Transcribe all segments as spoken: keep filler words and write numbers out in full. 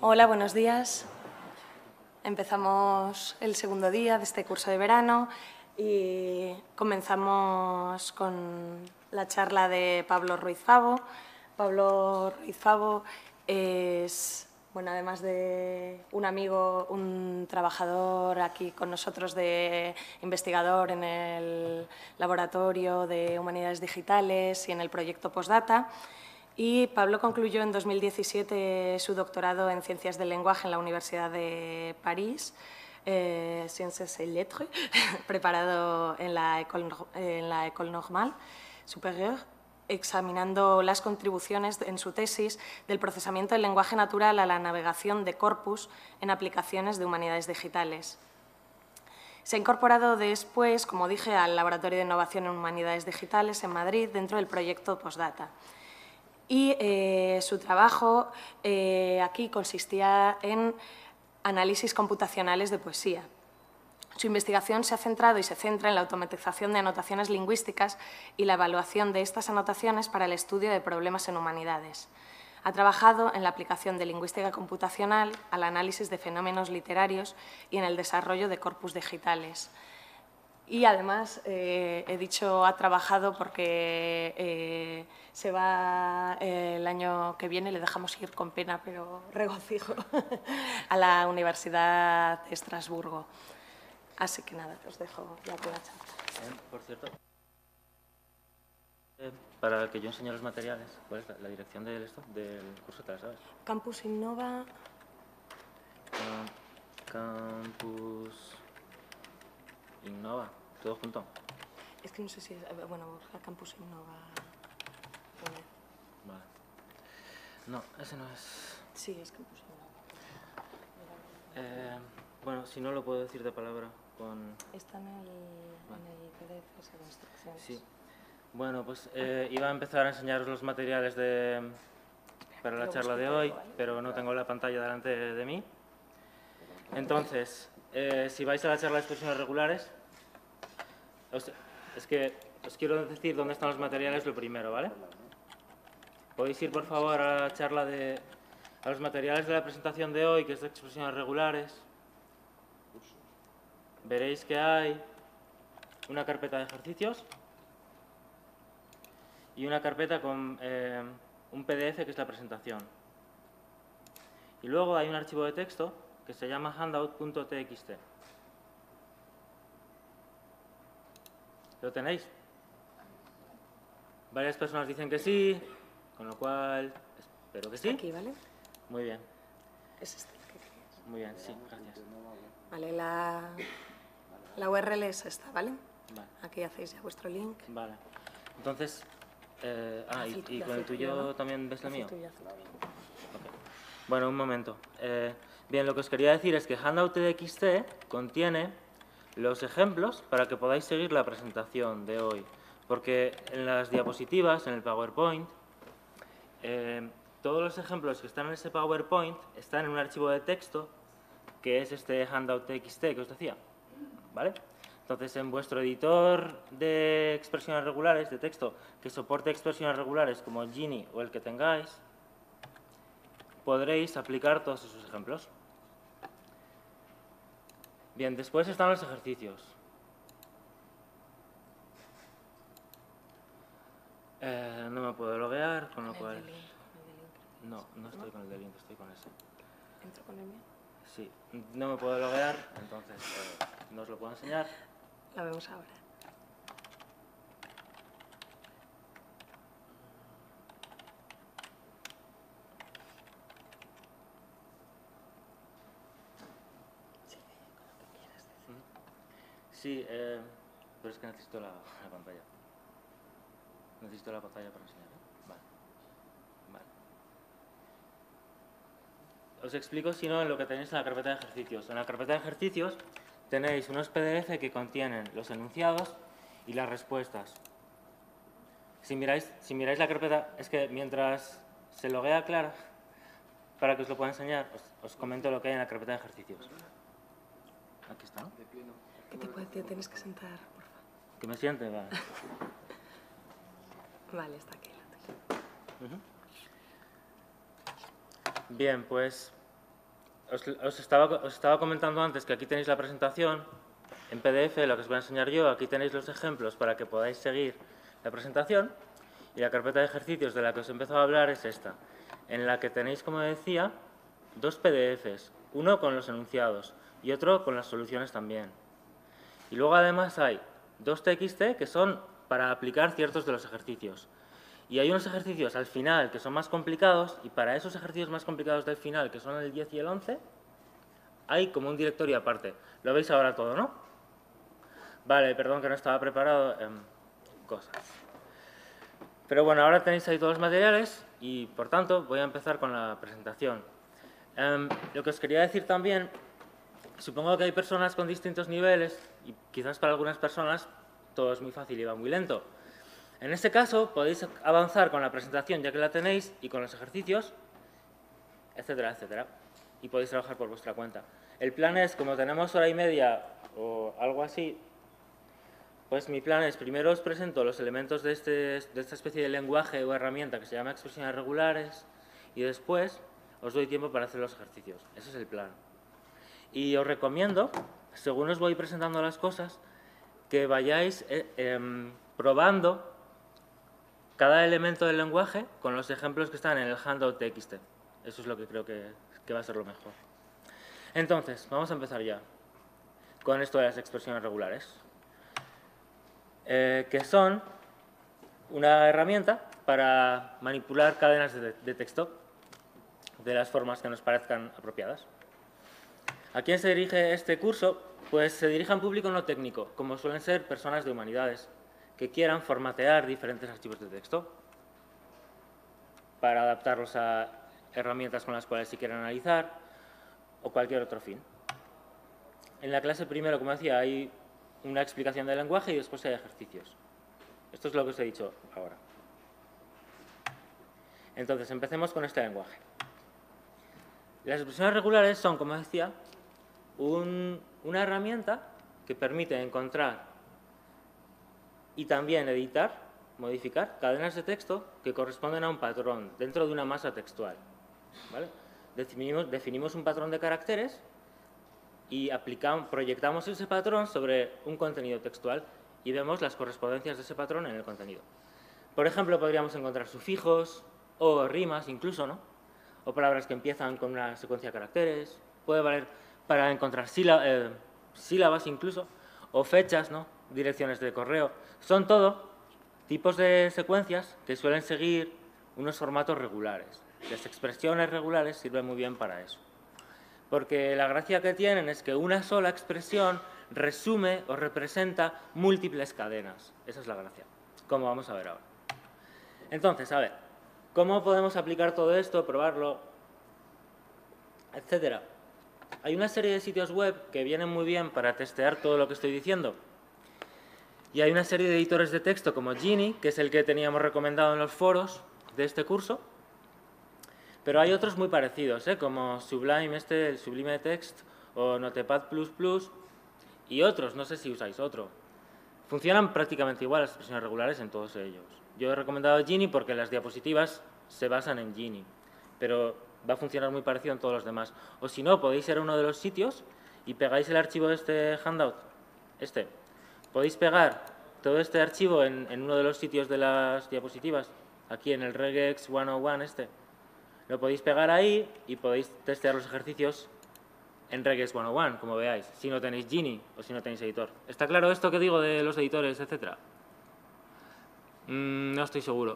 Hola, buenos días. Empezamos el segundo día de este curso de verano y comenzamos con la charla de Pablo Ruiz Favo. Pablo Ruiz Favo es, bueno, además de un amigo, un trabajador aquí con nosotros, de investigador en el Laboratorio de Humanidades Digitales y en el proyecto Postdata. Y Pablo concluyó en dos mil diecisiete su doctorado en Ciencias del Lenguaje en la Universidad de París, eh, Sciences et Lettres, preparado en la École, en la École Normale Supérieure, examinando las contribuciones en su tesis del procesamiento del lenguaje natural a la navegación de corpus en aplicaciones de humanidades digitales. Se ha incorporado después, como dije, al Laboratorio de Innovación en Humanidades Digitales en Madrid, dentro del proyecto Postdata. Y eh, su trabajo eh, aquí consistía en análisis computacionales de poesía. Su investigación se ha centrado y se centra en la automatización de anotaciones lingüísticas y la evaluación de estas anotaciones para el estudio de problemas en humanidades. Ha trabajado en la aplicación de lingüística computacional al análisis de fenómenos literarios y en el desarrollo de corpus digitales. Y además, eh, he dicho ha trabajado porque eh, se va eh, el año que viene, le dejamos ir con pena, pero regocijo, a la Universidad de Estrasburgo. Así que nada, os dejo ya con la charla. Eh, por cierto, eh, para que yo enseñe los materiales, ¿cuál es la, la dirección del, esto, del curso? ¿Te la sabes? Campus Innova. Cam- Campus Innova, todo junto. Es que no sé si es, bueno, busca Campus Innova. Vale. No, ese no es. Sí, es Campus Innova. Eh, bueno, si no lo puedo decir de palabra con. Está en el, en el P D F ese de instrucciones. Sí. Bueno, pues eh, iba a empezar a enseñaros los materiales de, para la charla de hoy, pero no tengo la pantalla delante de, de mí. Entonces, eh, si vais a la charla de expresiones regulares, os, es que os quiero decir dónde están los materiales lo primero, ¿vale? Podéis ir, por favor, a la charla de... a los materiales de la presentación de hoy, que es de expresiones regulares. Veréis que hay una carpeta de ejercicios y una carpeta con eh, un P D F que es la presentación. Y luego hay un archivo de texto que se llama handout punto t x t. ¿Lo tenéis? Varias personas dicen que sí, con lo cual espero que sí. Aquí, ¿vale? Muy bien. Es este que querías. Muy bien, sí, gracias. Vale, la, la U R L es esta, ¿vale? Vale. Aquí hacéis ya vuestro link. Vale. Entonces, eh, ah, y, y Haz con el tuyo ¿no? también ves el Haz mío. tuyo, haz el tuyo. Okay. Bueno, un momento. Eh, bien, lo que os quería decir es que handout t x t contiene los ejemplos para que podáis seguir la presentación de hoy. Porque en las diapositivas, en el PowerPoint, eh, todos los ejemplos que están en ese PowerPoint están en un archivo de texto que es este handout t x t que os decía, ¿vale? Entonces, en vuestro editor de expresiones regulares, de texto, que soporte expresiones regulares como Gini o el que tengáis, podréis aplicar todos esos ejemplos. Bien, después están los ejercicios. Eh, no me puedo loguear, con lo cual... No, no estoy con el de link, estoy con ese. ¿Entro con el mío? Sí, no me puedo loguear, entonces eh, no os lo puedo enseñar. La vemos ahora. Sí, con lo que quieras decir. Sí, eh, pero es que necesito la, la pantalla. Necesito la pantalla para enseñar, ¿eh? Vale. Vale. Os explico, si no, en lo que tenéis en la carpeta de ejercicios. En la carpeta de ejercicios tenéis unos P D F que contienen los enunciados y las respuestas. Si miráis, si miráis la carpeta, es que mientras se loguea Clara, para que os lo pueda enseñar, os, os comento lo que hay en la carpeta de ejercicios. Aquí está, ¿no? ¿Qué te, puede, te tienes que sentar, por favor? ¿Que me siente? Vale. Vale, está aquí. La Uh-huh. Bien, pues os, os, estaba, os estaba comentando antes que aquí tenéis la presentación en P D F, lo que os voy a enseñar yo. Aquí tenéis los ejemplos para que podáis seguir la presentación. Y la carpeta de ejercicios de la que os he empezado a hablar es esta, en la que tenéis, como decía, dos P D Fs, uno con los enunciados y otro con las soluciones también. Y luego además hay dos T X T que son para aplicar ciertos de los ejercicios. Y hay unos ejercicios al final que son más complicados, y para esos ejercicios más complicados del final, que son el diez y el once, hay como un directorio aparte. Lo veis ahora todo, ¿no? Vale, perdón que no estaba preparado. Eh, cosas. Pero bueno, ahora tenéis ahí todos los materiales y, por tanto, voy a empezar con la presentación. Eh, lo que os quería decir también, supongo que hay personas con distintos niveles y quizás para algunas personas todo es muy fácil y va muy lento. En este caso, podéis avanzar con la presentación ya que la tenéis y con los ejercicios, etcétera, etcétera. Y podéis trabajar por vuestra cuenta. El plan es, como tenemos hora y media o algo así, pues mi plan es, primero os presento los elementos de, este, de esta especie de lenguaje o herramienta que se llama expresiones regulares y después os doy tiempo para hacer los ejercicios. Ese es el plan. Y os recomiendo, según os voy presentando las cosas, que vayáis eh, eh, probando cada elemento del lenguaje con los ejemplos que están en el handout T X T. Eso es lo que creo que, que va a ser lo mejor. Entonces, vamos a empezar ya con esto de las expresiones regulares, eh, que son una herramienta para manipular cadenas de, de texto de las formas que nos parezcan apropiadas. ¿A quién se dirige este curso? Pues se dirige a un público no técnico, como suelen ser personas de humanidades, que quieran formatear diferentes archivos de texto para adaptarlos a herramientas con las cuales se quieran analizar o cualquier otro fin. En la clase primero, como decía, hay una explicación del lenguaje y después hay ejercicios. Esto es lo que os he dicho ahora. Entonces, empecemos con este lenguaje. Las expresiones regulares son, como decía, un, una herramienta que permite encontrar y también editar, modificar cadenas de texto que corresponden a un patrón dentro de una masa textual. ¿Vale? Definimos, definimos un patrón de caracteres y aplicamos, proyectamos ese patrón sobre un contenido textual y vemos las correspondencias de ese patrón en el contenido. Por ejemplo, podríamos encontrar sufijos o rimas incluso, ¿no? O palabras que empiezan con una secuencia de caracteres. Puede valer para encontrar sílabas, eh, sílabas incluso, o fechas, ¿no? Direcciones de correo. Son todo tipos de secuencias que suelen seguir unos formatos regulares. Las expresiones regulares sirven muy bien para eso. Porque la gracia que tienen es que una sola expresión resume o representa múltiples cadenas. Esa es la gracia, como vamos a ver ahora. Entonces, a ver, ¿cómo podemos aplicar todo esto, probarlo, etcétera? Hay una serie de sitios web que vienen muy bien para testear todo lo que estoy diciendo. Y hay una serie de editores de texto como Genie, que es el que teníamos recomendado en los foros de este curso. Pero hay otros muy parecidos, ¿eh? Como Sublime, este, el Sublime Text, o Notepad plus plus, y otros, no sé si usáis otro. Funcionan prácticamente igual las expresiones regulares en todos ellos. Yo he recomendado Genie porque las diapositivas se basan en Genie, pero va a funcionar muy parecido en todos los demás. O si no, podéis ir a uno de los sitios y pegáis el archivo de este handout, este. Podéis pegar todo este archivo en, en uno de los sitios de las diapositivas, aquí en el regex ciento uno este. Lo podéis pegar ahí y podéis testear los ejercicios en regex ciento uno, como veáis, si no tenéis Genie o si no tenéis editor. ¿Está claro esto que digo de los editores, etcétera? Mm, no estoy seguro.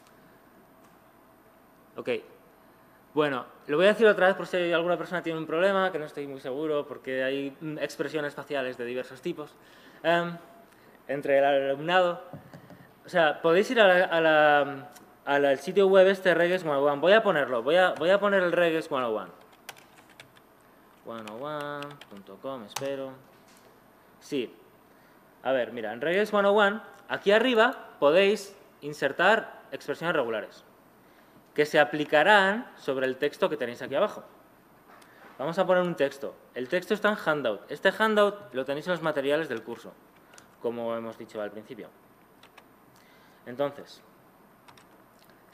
Ok. Bueno, lo voy a decir otra vez por si alguna persona tiene un problema, que no estoy muy seguro, porque hay expresiones faciales de diversos tipos. Um, entre el alumnado. O sea, podéis ir a la, a la, a la, al sitio web este regex ciento uno. Voy a ponerlo, voy a, voy a poner el regex ciento uno. ciento uno punto com, espero. Sí. A ver, mira, en regex ciento uno, aquí arriba podéis insertar expresiones regulares que se aplicarán sobre el texto que tenéis aquí abajo. Vamos a poner un texto. El texto está en Handout. Este Handout lo tenéis en los materiales del curso, como hemos dicho al principio. Entonces,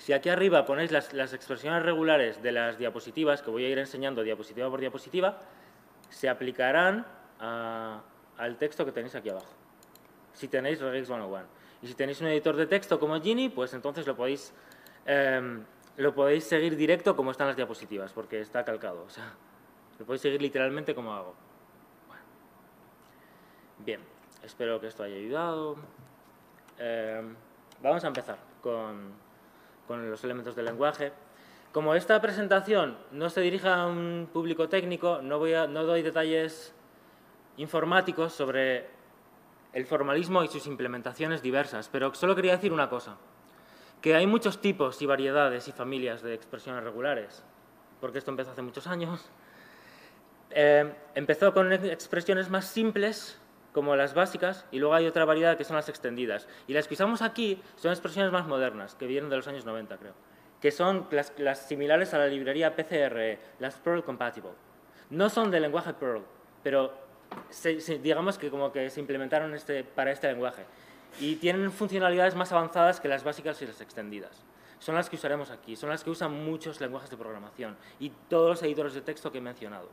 Si aquí arriba ponéis las, las expresiones regulares de las diapositivas, que voy a ir enseñando diapositiva por diapositiva, se aplicarán a, al texto que tenéis aquí abajo, si tenéis Regex ciento uno. Y si tenéis un editor de texto como Gini, pues entonces lo podéis, eh, lo podéis seguir directo como están las diapositivas, porque está calcado. O sea, lo podéis seguir literalmente como hago. Bueno. Bien, espero que esto haya ayudado. Eh, vamos a empezar con, con los elementos del lenguaje. Como esta presentación no se dirige a un público técnico, no, voy a, no doy detalles informáticos sobre el formalismo y sus implementaciones diversas, pero solo quería decir una cosa, que hay muchos tipos y variedades y familias de expresiones regulares, porque esto empezó hace muchos años. Eh, empezó con expresiones más simples, como las básicas, y luego hay otra variedad que son las extendidas. Y las que usamos aquí son expresiones más modernas, que vienen de los años noventa, creo, que son las, las similares a la librería P C R E, las Perl Compatible. No son del lenguaje Perl, pero Se, se, digamos que como que se implementaron este, para este lenguaje y tienen funcionalidades más avanzadas que las básicas y las extendidas. Son las que usaremos aquí, son las que usan muchos lenguajes de programación y todos los editores de texto que he mencionado.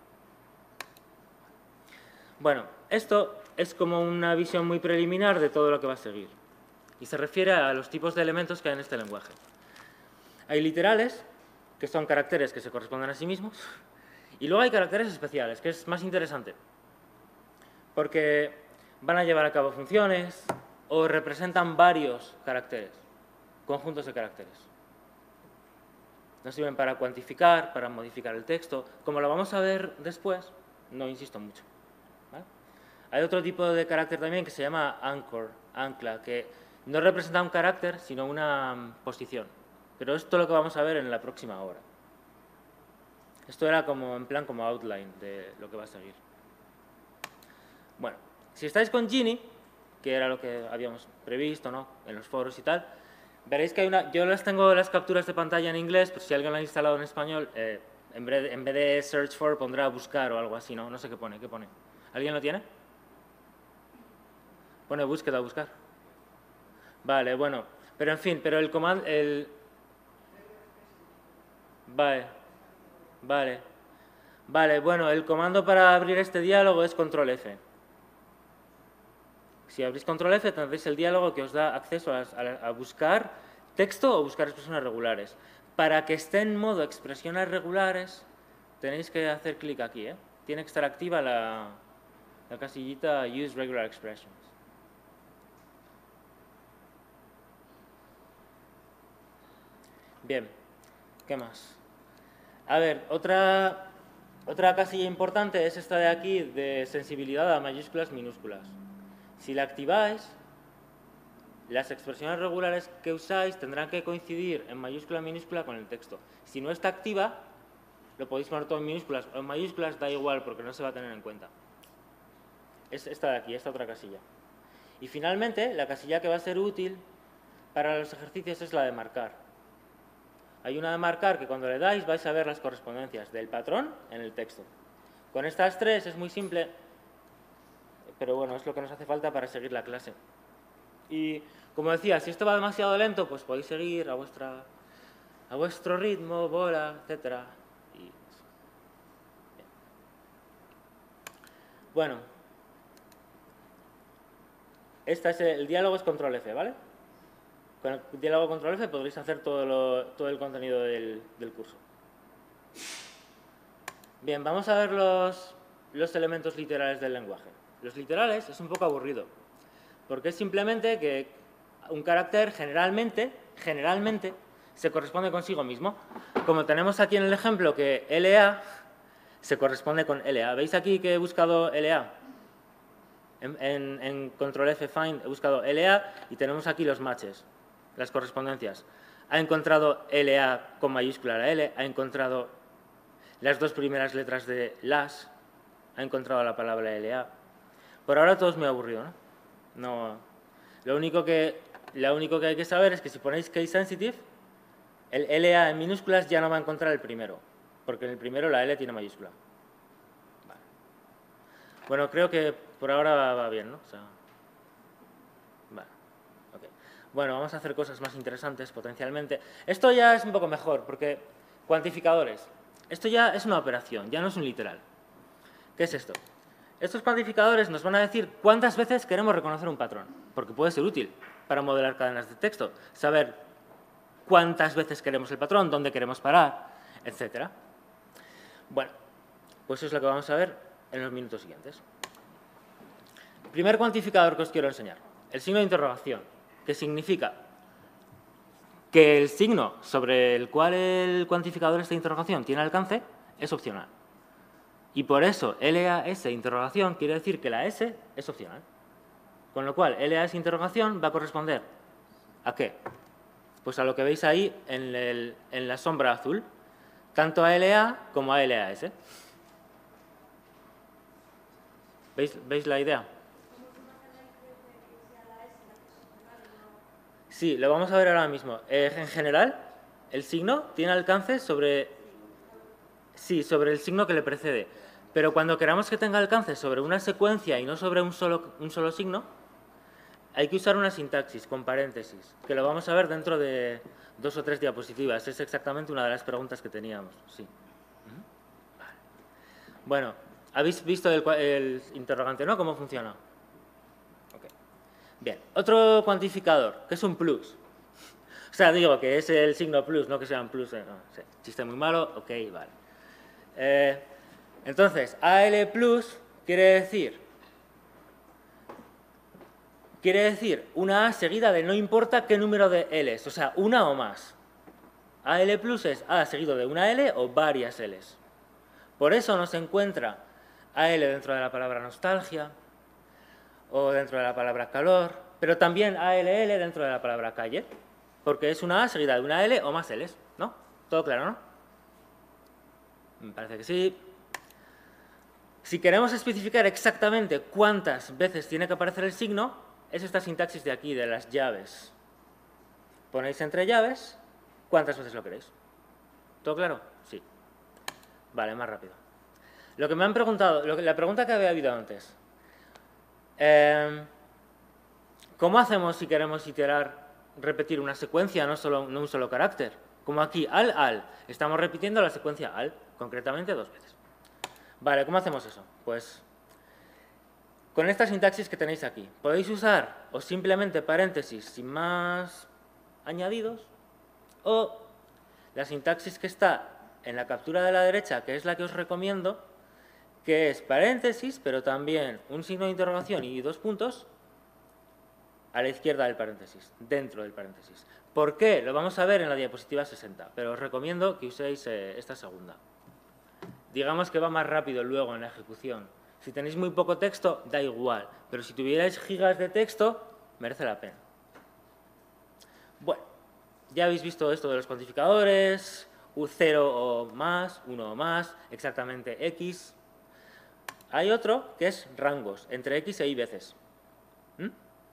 Bueno, esto es como una visión muy preliminar de todo lo que va a seguir y se refiere a los tipos de elementos que hay en este lenguaje. Hay literales, que son caracteres que se corresponden a sí mismos, y luego hay caracteres especiales, que es más interesante, porque van a llevar a cabo funciones o representan varios caracteres, conjuntos de caracteres. Nos sirven para cuantificar, para modificar el texto. Como lo vamos a ver después, no insisto mucho, ¿vale? Hay otro tipo de carácter también que se llama anchor, ancla, que no representa un carácter, sino una posición. Pero esto es lo que vamos a ver en la próxima hora. Esto era como en plan como outline de lo que va a seguir. Bueno, si estáis con Gini, que era lo que habíamos previsto, ¿no?, en los foros y tal, veréis que hay una... Yo las tengo las capturas de pantalla en inglés, pero si alguien lo ha instalado en español, eh, en, vez de, en vez de search for pondrá buscar o algo así, ¿no? No sé qué pone, ¿qué pone? ¿Alguien lo tiene? Pone búsqueda, buscar. Vale, bueno, pero en fin, pero el comando... El... Vale, vale, vale, bueno, el comando para abrir este diálogo es control F. Si abrís control F tendréis el diálogo que os da acceso a, a, a buscar texto o buscar expresiones regulares. Para que esté en modo expresiones regulares tenéis que hacer clic aquí, ¿eh? Tiene que estar activa la, la casillita Use Regular Expressions. Bien, ¿qué más? A ver, otra, otra casilla importante es esta de aquí de sensibilidad a mayúsculas, minúsculas. Si la activáis, las expresiones regulares que usáis tendrán que coincidir en mayúscula minúscula con el texto. Si no está activa, lo podéis poner todo en minúsculas o en mayúsculas, da igual porque no se va a tener en cuenta. Es esta de aquí, esta otra casilla. Y finalmente, la casilla que va a ser útil para los ejercicios es la de marcar. Hay una de marcar que cuando le dais vais a ver las correspondencias del patrón en el texto. Con estas tres es muy simple, pero bueno, es lo que nos hace falta para seguir la clase. Y como decía, si esto va demasiado lento, pues podéis seguir a, vuestra, a vuestro ritmo, bola, etcétera. Y... Bueno, este es el, el diálogo es control F, ¿vale? Con el diálogo control F podréis hacer todo, lo, todo el contenido del, del curso. Bien, vamos a ver los, los elementos literales del lenguaje. Los literales es un poco aburrido, porque es simplemente que un carácter generalmente, generalmente se corresponde consigo mismo. Como tenemos aquí en el ejemplo que L A se corresponde con L A. ¿Veis aquí que he buscado L A? En, en, en control F find he buscado L A y tenemos aquí los matches, las correspondencias. Ha encontrado L A con mayúscula la L, ha encontrado las dos primeras letras de las, ha encontrado la palabra L A. Por ahora todo es muy aburrido, ¿no? No, lo único que, lo único que hay que saber es que si ponéis case sensitive, el L A en minúsculas ya no va a encontrar el primero, porque en el primero la L tiene mayúscula. Vale. Bueno, creo que por ahora va, va bien, ¿no? O sea, vale. Okay. Bueno, vamos a hacer cosas más interesantes potencialmente. Esto ya es un poco mejor, porque cuantificadores. Esto ya es una operación, ya no es un literal. ¿Qué es esto? Estos cuantificadores nos van a decir cuántas veces queremos reconocer un patrón, porque puede ser útil para modelar cadenas de texto, saber cuántas veces queremos el patrón, dónde queremos parar, etcétera. Bueno, pues eso es lo que vamos a ver en los minutos siguientes. Primer cuantificador que os quiero enseñar, el signo de interrogación, que significa que el signo sobre el cual el cuantificador de interrogación tiene alcance es opcional. Y por eso L A S interrogación quiere decir que la S es opcional. Con lo cual, L A S interrogación va a corresponder ¿a qué? Pues a lo que veis ahí en, el, en la sombra azul, tanto a L A como a L A S. ¿Veis, ¿Veis la idea? Sí, lo vamos a ver ahora mismo. Eh, en general, el signo tiene alcance sobre, sí, sobre el signo que le precede. Pero cuando queramos que tenga alcance sobre una secuencia y no sobre un solo, un solo signo, hay que usar una sintaxis con paréntesis, que lo vamos a ver dentro de dos o tres diapositivas. Es exactamente una de las preguntas que teníamos. Sí. Vale. Bueno, habéis visto el, el interrogante, ¿no? ¿Cómo funciona? Okay. Bien, otro cuantificador, que es un plus. O sea, digo que es el signo plus, no que sea un plus. Eh, no, sí. Chiste muy malo, ok, vale. Eh, entonces, A L plus quiere decir, quiere decir una A seguida de no importa qué número de L's, o sea, una o más. A L plus es A seguido de una L o varias L's. Por eso no se encuentra A L dentro de la palabra nostalgia o dentro de la palabra calor, pero también A L L dentro de la palabra calle, porque es una A seguida de una L o más L's, ¿no? ¿Todo claro, no? Me parece que sí. Si queremos especificar exactamente cuántas veces tiene que aparecer el signo, es esta sintaxis de aquí, de las llaves. Ponéis entre llaves cuántas veces lo queréis. ¿Todo claro? Sí. Vale, más rápido. Lo que me han preguntado, lo que, la pregunta que había habido antes. Eh, ¿Cómo hacemos si queremos iterar, repetir una secuencia, no, solo, no un solo carácter? Como aquí, al, al. Estamos repitiendo la secuencia al, concretamente dos veces. Vale, ¿cómo hacemos eso? Pues con esta sintaxis que tenéis aquí. Podéis usar o simplemente paréntesis sin más añadidos, o la sintaxis que está en la captura de la derecha, que es la que os recomiendo, que es paréntesis, pero también un signo de interrogación y dos puntos a la izquierda del paréntesis, dentro del paréntesis. ¿Por qué? Lo vamos a ver en la diapositiva sesenta, pero os recomiendo que uséis eh, esta segunda. Digamos que va más rápido luego en la ejecución. Si tenéis muy poco texto, da igual, pero si tuvierais gigas de texto, merece la pena. Bueno, ya habéis visto esto de los cuantificadores, U cero o más, uno o más, exactamente X. Hay otro que es rangos, entre X e Y veces. ¿Mm?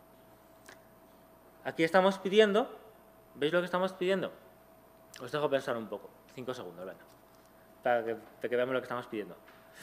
Aquí estamos pidiendo, ¿veis lo que estamos pidiendo? Os dejo pensar un poco, cinco segundos, venga, para que, para que veamos lo que estamos pidiendo.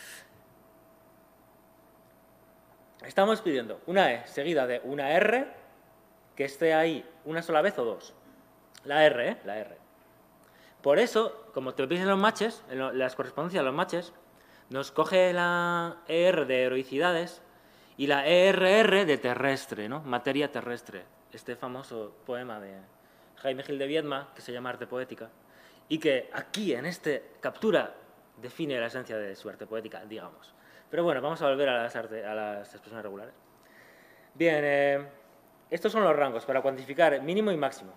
Estamos pidiendo una E seguida de una R que esté ahí una sola vez o dos. La R, ¿eh? La R. Por eso, como te veis en los matches, en las correspondencias de los matches, nos coge la E R de heroicidades y la E R R de terrestre, ¿no? Materia terrestre. Este famoso poema de Jaime Gil de Viedma, que se llama Arte Poética, y que aquí, en esta captura, define la esencia de su arte poética, digamos. Pero bueno, vamos a volver a las, arte, a las expresiones regulares. Bien, eh, estos son los rangos para cuantificar mínimo y máximo.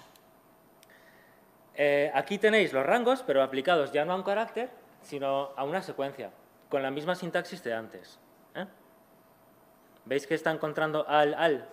Eh, aquí tenéis los rangos, pero aplicados ya no a un carácter, sino a una secuencia, con la misma sintaxis de antes. ¿Eh? ¿Veis que está encontrando al, al?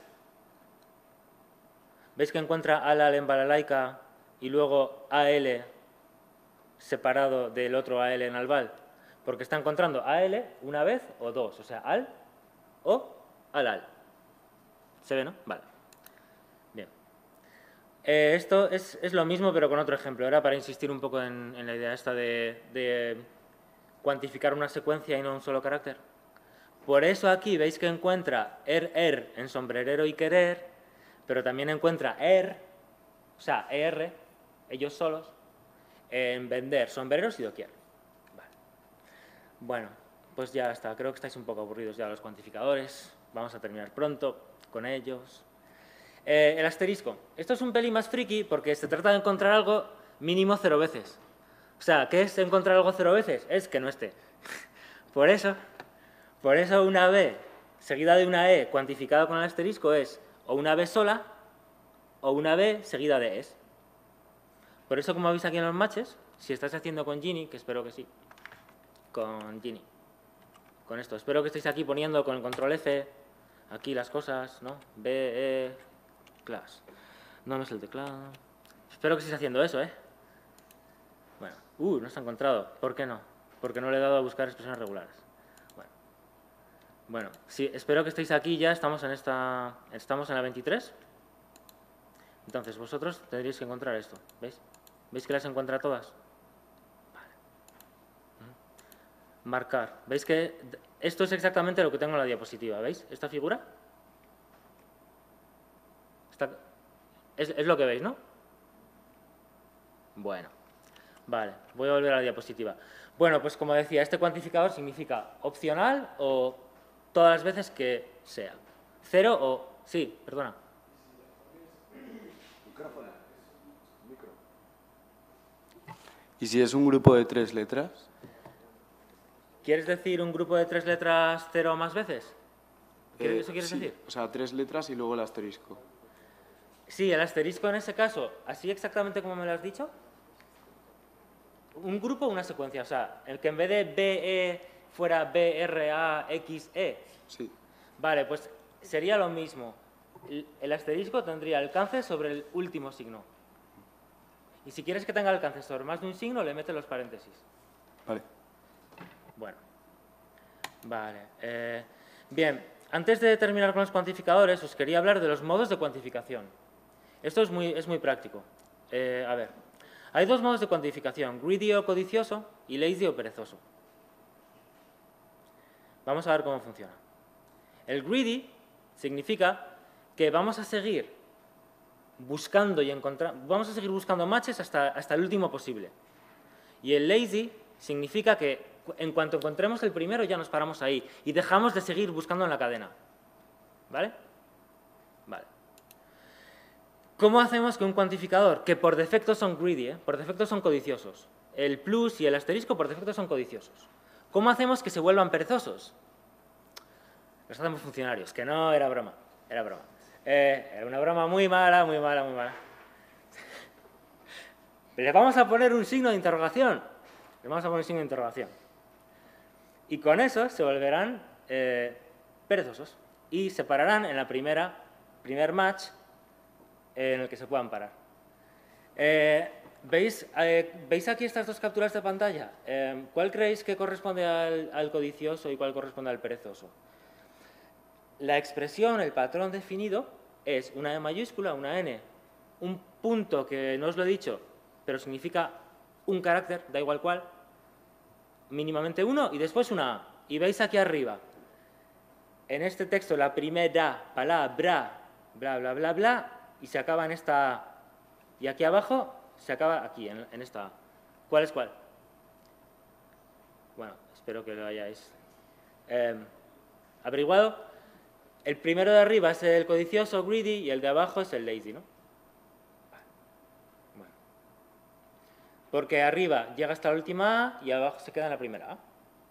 ¿Veis que encuentra al, al en balalaica y luego A L separado del otro A L en albal? Porque está encontrando A L una vez o dos, o sea, al o al, al. ¿Se ve, no? Vale. Bien. Eh, esto es, es lo mismo, pero con otro ejemplo. Ahora, para insistir un poco en, en la idea esta de, de cuantificar una secuencia y no un solo carácter. Por eso aquí veis que encuentra er, er en sombrerero y querer, pero también encuentra er, o sea, er, ellos solos, en vender sombreros y doquier. Vale. Bueno, pues ya está. Creo que estáis un poco aburridos ya los cuantificadores. Vamos a terminar pronto con ellos. Eh, el asterisco. Esto es un pelín más friki porque se trata de encontrar algo mínimo cero veces. O sea, ¿qué es encontrar algo cero veces? Es que no esté. Por eso, por eso una B seguida de una E cuantificada con el asterisco es o una B sola o una B seguida de es. Por eso, como veis aquí en los matches, si estás haciendo con Gini, que espero que sí, con Gini, con esto, espero que estéis aquí poniendo con el control F, aquí las cosas, ¿no? B, E, class. No, no es el teclado. Espero que estéis haciendo eso, ¿eh? Bueno, uh, no se ha encontrado. ¿Por qué no? Porque no le he dado a buscar expresiones regulares. Bueno, bueno sí, espero que estéis aquí ya, estamos en esta, estamos en la veintitrés. Entonces, vosotros tendréis que encontrar esto, ¿veis? ¿Veis que las encuentra todas? Vale. Marcar. ¿Veis que esto es exactamente lo que tengo en la diapositiva? ¿Veis esta figura? Está, es, es lo que veis, ¿no? Bueno. Vale, voy a volver a la diapositiva. Bueno, pues como decía, este cuantificador significa opcional o todas las veces que sea. Cero o... Sí, perdona. ¿Y si es un grupo de tres letras? ¿Quieres decir un grupo de tres letras cero o más veces? Eh, ¿Eso quieres sí, decir? O sea, tres letras y luego el asterisco. Sí, el asterisco en ese caso, así exactamente como me lo has dicho. Un grupo o una secuencia, o sea, el que en vez de B E fuera B R A X E. Sí. Vale, pues sería lo mismo. El, el asterisco tendría alcance sobre el último signo. Y si quieres que tenga alcance sobre más de un signo, le metes los paréntesis. Vale. Bueno. Vale. Eh, bien, antes de terminar con los cuantificadores, os quería hablar de los modos de cuantificación. Esto es muy, es muy práctico. Eh, a ver, hay dos modos de cuantificación, greedy o codicioso y lazy o perezoso. Vamos a ver cómo funciona. El greedy significa que vamos a seguir buscando y encontrar, vamos a seguir buscando matches hasta, hasta el último posible. Y el lazy significa que en cuanto encontremos el primero ya nos paramos ahí y dejamos de seguir buscando en la cadena. ¿Vale? Vale. ¿Cómo hacemos que un cuantificador, que por defecto son greedy, ¿eh? por defecto son codiciosos, el plus y el asterisco por defecto son codiciosos, ¿cómo hacemos que se vuelvan perezosos? Los hacemos funcionarios, que no era broma, era broma. Eh, era una broma muy mala, muy mala, muy mala. Le vamos a poner un signo de interrogación. Le vamos a poner un signo de interrogación. Y con eso se volverán eh, perezosos y se pararán en la primera, primer match en el que se puedan parar. Eh, ¿veis, eh, ¿Veis aquí estas dos capturas de pantalla? Eh, ¿Cuál creéis que corresponde al, al codicioso y cuál corresponde al perezoso? La expresión, el patrón definido, es una E mayúscula, una N, un punto que no os lo he dicho, pero significa un carácter, da igual cuál, mínimamente uno, y después una A. Y veis aquí arriba, en este texto, la primera palabra, bla, bla, bla, bla, y se acaba en esta A. Y aquí abajo se acaba aquí, en, en esta A. ¿Cuál es cuál? Bueno, espero que lo hayáis eh, averiguado. El primero de arriba es el codicioso, greedy, y el de abajo es el lazy, ¿no? Bueno. Porque arriba llega hasta la última A y abajo se queda en la primera A.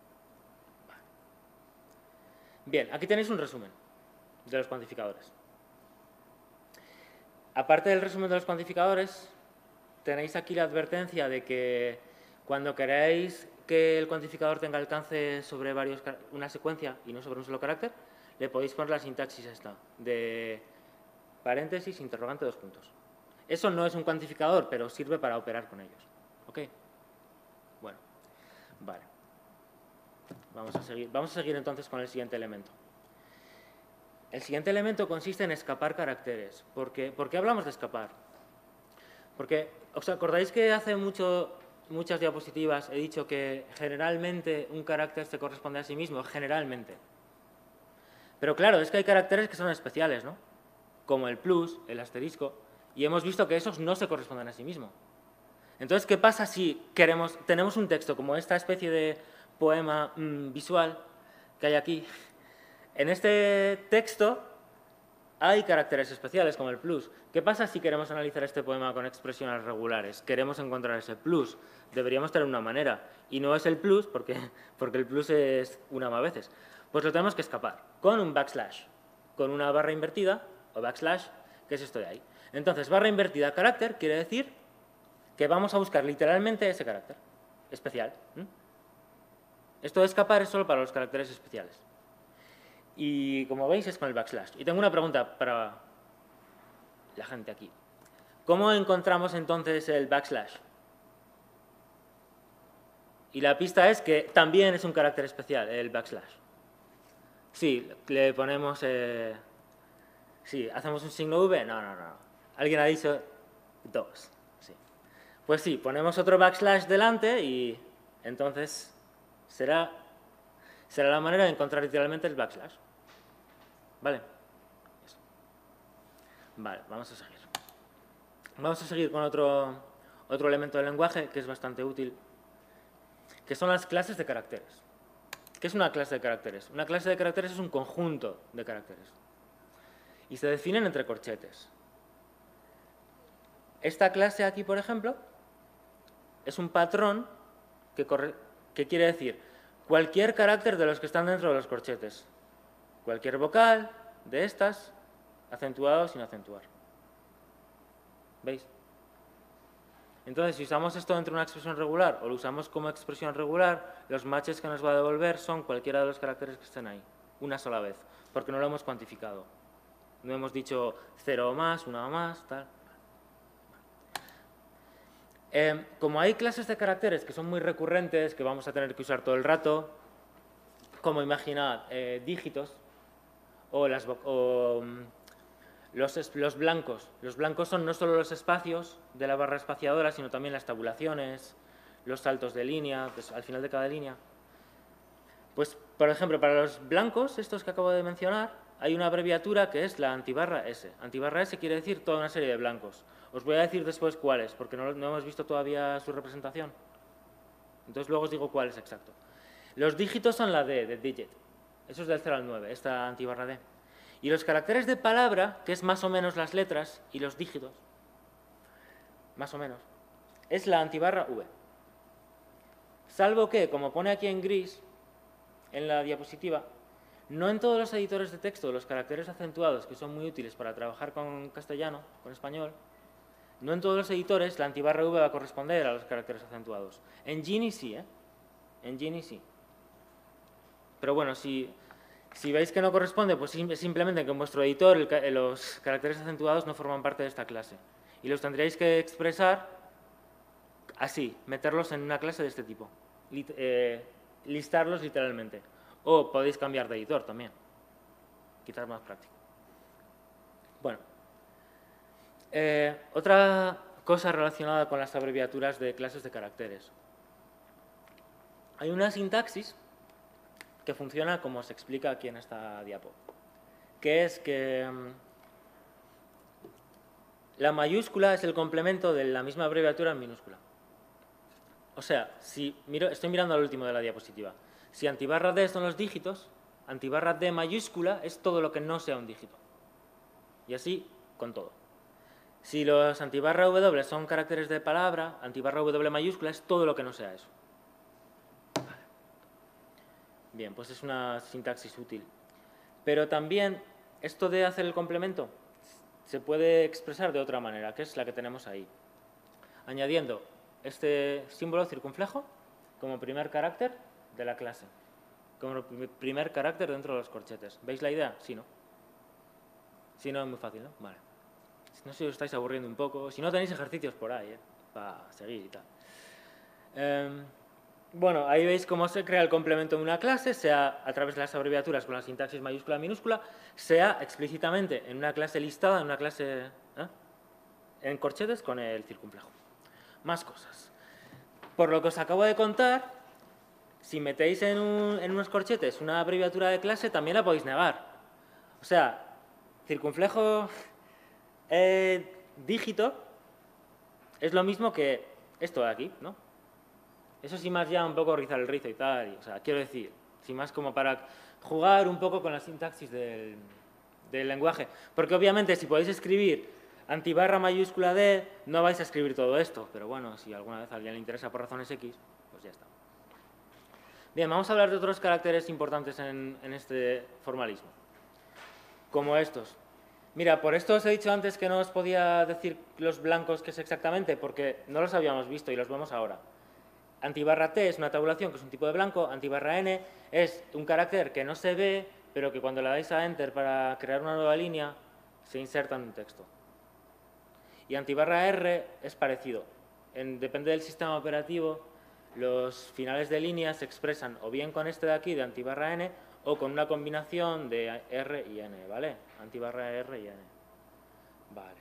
Bien, aquí tenéis un resumen de los cuantificadores. Aparte del resumen de los cuantificadores, tenéis aquí la advertencia de que cuando queráis que el cuantificador tenga alcance sobre varios, una secuencia y no sobre un solo carácter, le podéis poner la sintaxis esta, de paréntesis, interrogante, dos puntos. Eso no es un cuantificador, pero sirve para operar con ellos. ¿Ok? Bueno, vale. Vamos a seguir, vamos a seguir entonces con el siguiente elemento. El siguiente elemento consiste en escapar caracteres. ¿Por qué, ¿Por qué hablamos de escapar? Porque, ¿os acordáis que hace mucho, muchas diapositivas he dicho que generalmente un carácter se corresponde a sí mismo? Generalmente. Pero claro, es que hay caracteres que son especiales, ¿no? como el plus, el asterisco, y hemos visto que esos no se corresponden a sí mismos. Entonces, ¿qué pasa si queremos, tenemos un texto como esta especie de poema mmm, visual que hay aquí? En este texto hay caracteres especiales como el plus. ¿Qué pasa si queremos analizar este poema con expresiones regulares? Queremos encontrar ese plus. Deberíamos tener una manera. Y no es el plus, porque, porque el plus es una más veces. Pues lo tenemos que escapar con un backslash, con una barra invertida o backslash, que es esto de ahí. Entonces, barra invertida carácter quiere decir que vamos a buscar literalmente ese carácter especial. ¿Mm? Esto de escapar es solo para los caracteres especiales. Y como veis es con el backslash. Y tengo una pregunta para la gente aquí. ¿Cómo encontramos entonces el backslash? Y la pista es que también es un carácter especial, el backslash. Sí, le ponemos... Eh, sí, ¿hacemos un signo V? No, no, no. Alguien ha dicho dos. Sí. Pues sí, ponemos otro backslash delante y entonces será, será la manera de encontrar literalmente el backslash. ¿Vale? Eso. Vale, vamos a seguir. Vamos a seguir con otro, otro elemento del lenguaje que es bastante útil, que son las clases de caracteres. ¿Qué es una clase de caracteres? Una clase de caracteres es un conjunto de caracteres y se definen entre corchetes. Esta clase aquí, por ejemplo, es un patrón que, corre, que quiere decir cualquier carácter de los que están dentro de los corchetes. Cualquier vocal de estas, acentuado o sin acentuar. ¿Veis? Entonces, si usamos esto dentro de una expresión regular o lo usamos como expresión regular, los matches que nos va a devolver son cualquiera de los caracteres que estén ahí, una sola vez, porque no lo hemos cuantificado. No hemos dicho cero o más, una o más, tal. Eh, como hay clases de caracteres que son muy recurrentes, que vamos a tener que usar todo el rato, como imaginad, eh, dígitos o, las, o los, los blancos. Los blancos son no solo los espacios de la barra espaciadora, sino también las tabulaciones, los saltos de línea, pues, al final de cada línea. Pues, por ejemplo, para los blancos, estos que acabo de mencionar, hay una abreviatura que es la antibarra S. Antibarra S quiere decir toda una serie de blancos. Os voy a decir después cuáles, porque no, no hemos visto todavía su representación. Entonces luego os digo cuál es exacto. Los dígitos son la D, de digit. Eso es del cero al nueve, esta antibarra D. Y los caracteres de palabra, que es más o menos las letras y los dígitos, más o menos, es la antibarra V. Salvo que, como pone aquí en gris, en la diapositiva, no en todos los editores de texto los caracteres acentuados, que son muy útiles para trabajar con castellano, con español, no en todos los editores la antibarra V va a corresponder a los caracteres acentuados. En Gini sí, ¿eh? En Gini sí. Pero bueno, si, si veis que no corresponde, pues simplemente que en vuestro editor el, los caracteres acentuados no forman parte de esta clase. Y los tendríais que expresar así, meterlos en una clase de este tipo. Lit, eh, listarlos literalmente. O podéis cambiar de editor también. Quizás más práctico. Bueno. Eh, otra cosa relacionada con las abreviaturas de clases de caracteres. Hay una sintaxis que funciona como se explica aquí en esta diapo, que es que um, la mayúscula es el complemento de la misma abreviatura en minúscula. O sea, si miro, estoy mirando al último de la diapositiva. Si antibarra D son los dígitos, antibarra D mayúscula es todo lo que no sea un dígito. Y así con todo. Si los antibarra W son caracteres de palabra, antibarra W mayúscula es todo lo que no sea eso. Bien, pues es una sintaxis útil. Pero también esto de hacer el complemento se puede expresar de otra manera, que es la que tenemos ahí. Añadiendo este símbolo circunflejo como primer carácter de la clase. Como primer carácter dentro de los corchetes. ¿Veis la idea? Sí, ¿no? Sí, no, es muy fácil, ¿no? Vale. No sé si os estáis aburriendo un poco. Si no, tenéis ejercicios por ahí, ¿eh? Para seguir y tal. Eh, Bueno, ahí veis cómo se crea el complemento de una clase, sea a través de las abreviaturas con la sintaxis mayúscula minúscula, sea explícitamente en una clase listada, en una clase ¿eh? en corchetes con el circunflejo. Más cosas. Por lo que os acabo de contar, si metéis en, un, en unos corchetes una abreviatura de clase, también la podéis negar. O sea, circunflejo eh, dígito es lo mismo que esto de aquí, ¿no? Eso sí más ya un poco rizar el rizo y tal, y, o sea, quiero decir, sí más como para jugar un poco con la sintaxis del, del lenguaje. Porque obviamente si podéis escribir antibarra mayúscula D, no vais a escribir todo esto, pero bueno, si alguna vez a alguien le interesa por razones X, pues ya está. Bien, vamos a hablar de otros caracteres importantes en, en este formalismo, como estos. Mira, por esto os he dicho antes que no os podía decir los blancos qué es exactamente, porque no los habíamos visto y los vemos ahora. Antibarra T es una tabulación, que es un tipo de blanco. Antibarra N es un carácter que no se ve, pero que cuando le dais a Enter para crear una nueva línea, se inserta en un texto. Y antibarra R es parecido. En, depende del sistema operativo, los finales de línea se expresan o bien con este de aquí, de antibarra N, o con una combinación de R y N, ¿vale? Antibarra R y N. Vale.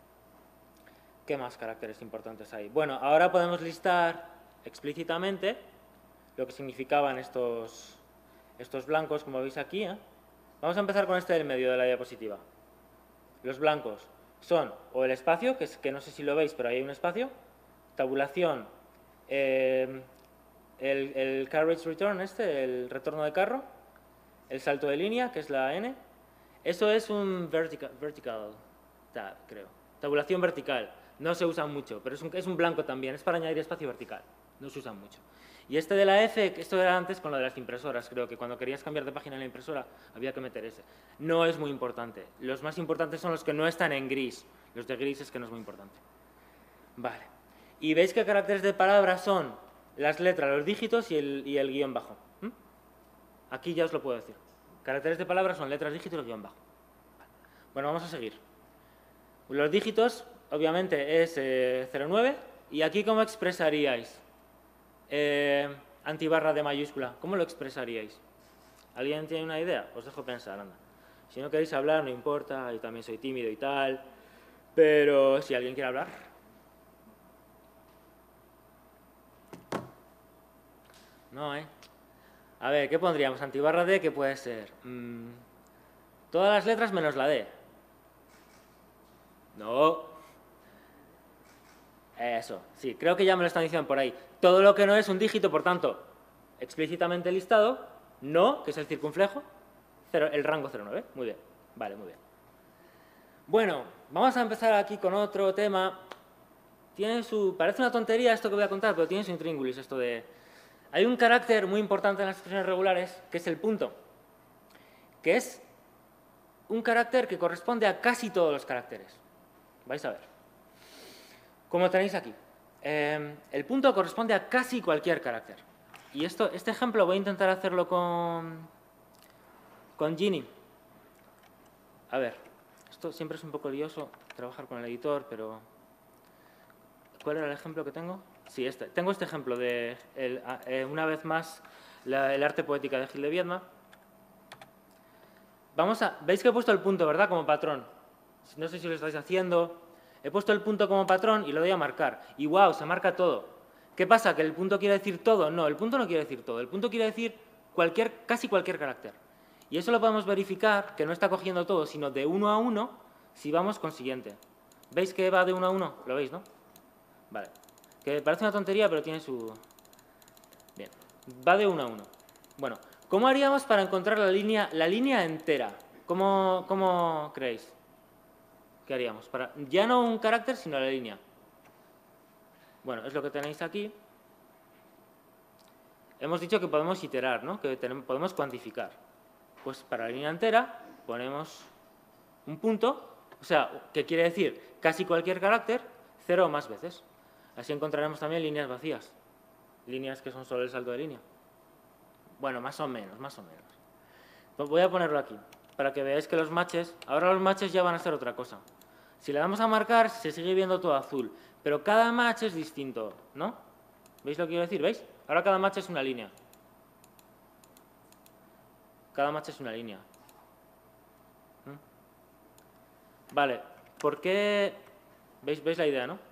¿Qué más caracteres importantes hay? Bueno, ahora podemos listar explícitamente lo que significaban estos, estos blancos, como veis aquí, ¿eh? Vamos a empezar con este del medio de la diapositiva. Los blancos son o el espacio, que, es, que no sé si lo veis, pero ahí hay un espacio, tabulación, eh, el, el carriage return, este, el retorno de carro, el salto de línea, que es la N, eso es un vertical, vertical tab, creo, tabulación vertical, no se usa mucho, pero es un, es un blanco también, es para añadir espacio vertical, no se usa mucho. Y este de la F, esto era antes con lo de las impresoras, creo que cuando querías cambiar de página en la impresora había que meter ese. No es muy importante, los más importantes son los que no están en gris, los de gris es que no es muy importante. Vale, y veis que caracteres de palabra son las letras, los dígitos y el, y el guión bajo. ¿Mm? Aquí ya os lo puedo decir. Caracteres de palabra son letras, dígitos y guión bajo. Vale. Bueno, vamos a seguir. Los dígitos, obviamente, es eh, cero nueve. ¿Y aquí cómo expresaríais? Eh, antibarra de mayúscula. ¿Cómo lo expresaríais? ¿Alguien tiene una idea? Os dejo pensar, anda. Si no queréis hablar, no importa. Yo también soy tímido y tal. Pero si alguien quiere hablar... No, ¿eh? A ver, ¿qué pondríamos? Antibarra D, ¿qué puede ser? Mm, todas las letras menos la D. No. Eso, sí, creo que ya me lo están diciendo por ahí. Todo lo que no es un dígito, por tanto, explícitamente listado, no, que es el circunflejo, cero, el rango cero nueve. Muy bien, vale, muy bien. Bueno, vamos a empezar aquí con otro tema. Tiene su, parece una tontería esto que voy a contar, pero tiene su intríngulis esto de... Hay un carácter muy importante en las expresiones regulares, que es el punto, que es un carácter que corresponde a casi todos los caracteres. Vais a ver. Como tenéis aquí. Eh, el punto corresponde a casi cualquier carácter. Y esto, este ejemplo voy a intentar hacerlo con, con Gini. A ver, esto siempre es un poco lioso trabajar con el editor, pero... ¿Cuál era el ejemplo que tengo? Sí, este. Tengo este ejemplo de, el, eh, una vez más, la, el arte poética de Gil de Viedma. Vamos a... ¿Veis que he puesto el punto, verdad? Como patrón. No sé si lo estáis haciendo. He puesto el punto como patrón y lo doy a marcar. Y wow, se marca todo. ¿Qué pasa? ¿Que el punto quiere decir todo? No, el punto no quiere decir todo. El punto quiere decir cualquier, casi cualquier carácter. Y eso lo podemos verificar, que no está cogiendo todo, sino de uno a uno, si vamos con siguiente. ¿Veis que va de uno a uno? ¿Lo veis, no? Vale. Que parece una tontería, pero tiene su... Bien. Va de uno a uno. Bueno, ¿cómo haríamos para encontrar la línea, la línea entera? ¿Cómo, cómo creéis? ¿Qué haríamos? Para, ya no un carácter, sino la línea. Bueno, es lo que tenéis aquí. Hemos dicho que podemos iterar, ¿no? Que tenemos, podemos cuantificar. Pues para la línea entera ponemos un punto, o sea, que quiere decir casi cualquier carácter, cero o más veces. Así encontraremos también líneas vacías. Líneas que son solo el salto de línea. Bueno, más o menos, más o menos. Pues voy a ponerlo aquí, para que veáis que los matches... Ahora los matches ya van a ser otra cosa. Si le damos a marcar, se sigue viendo todo azul. Pero cada match es distinto, ¿no? ¿Veis lo que quiero decir? ¿Veis? Ahora cada match es una línea. Cada match es una línea. ¿Mm? Vale, ¿por qué...? ¿Veis, ¿Veis la idea, no?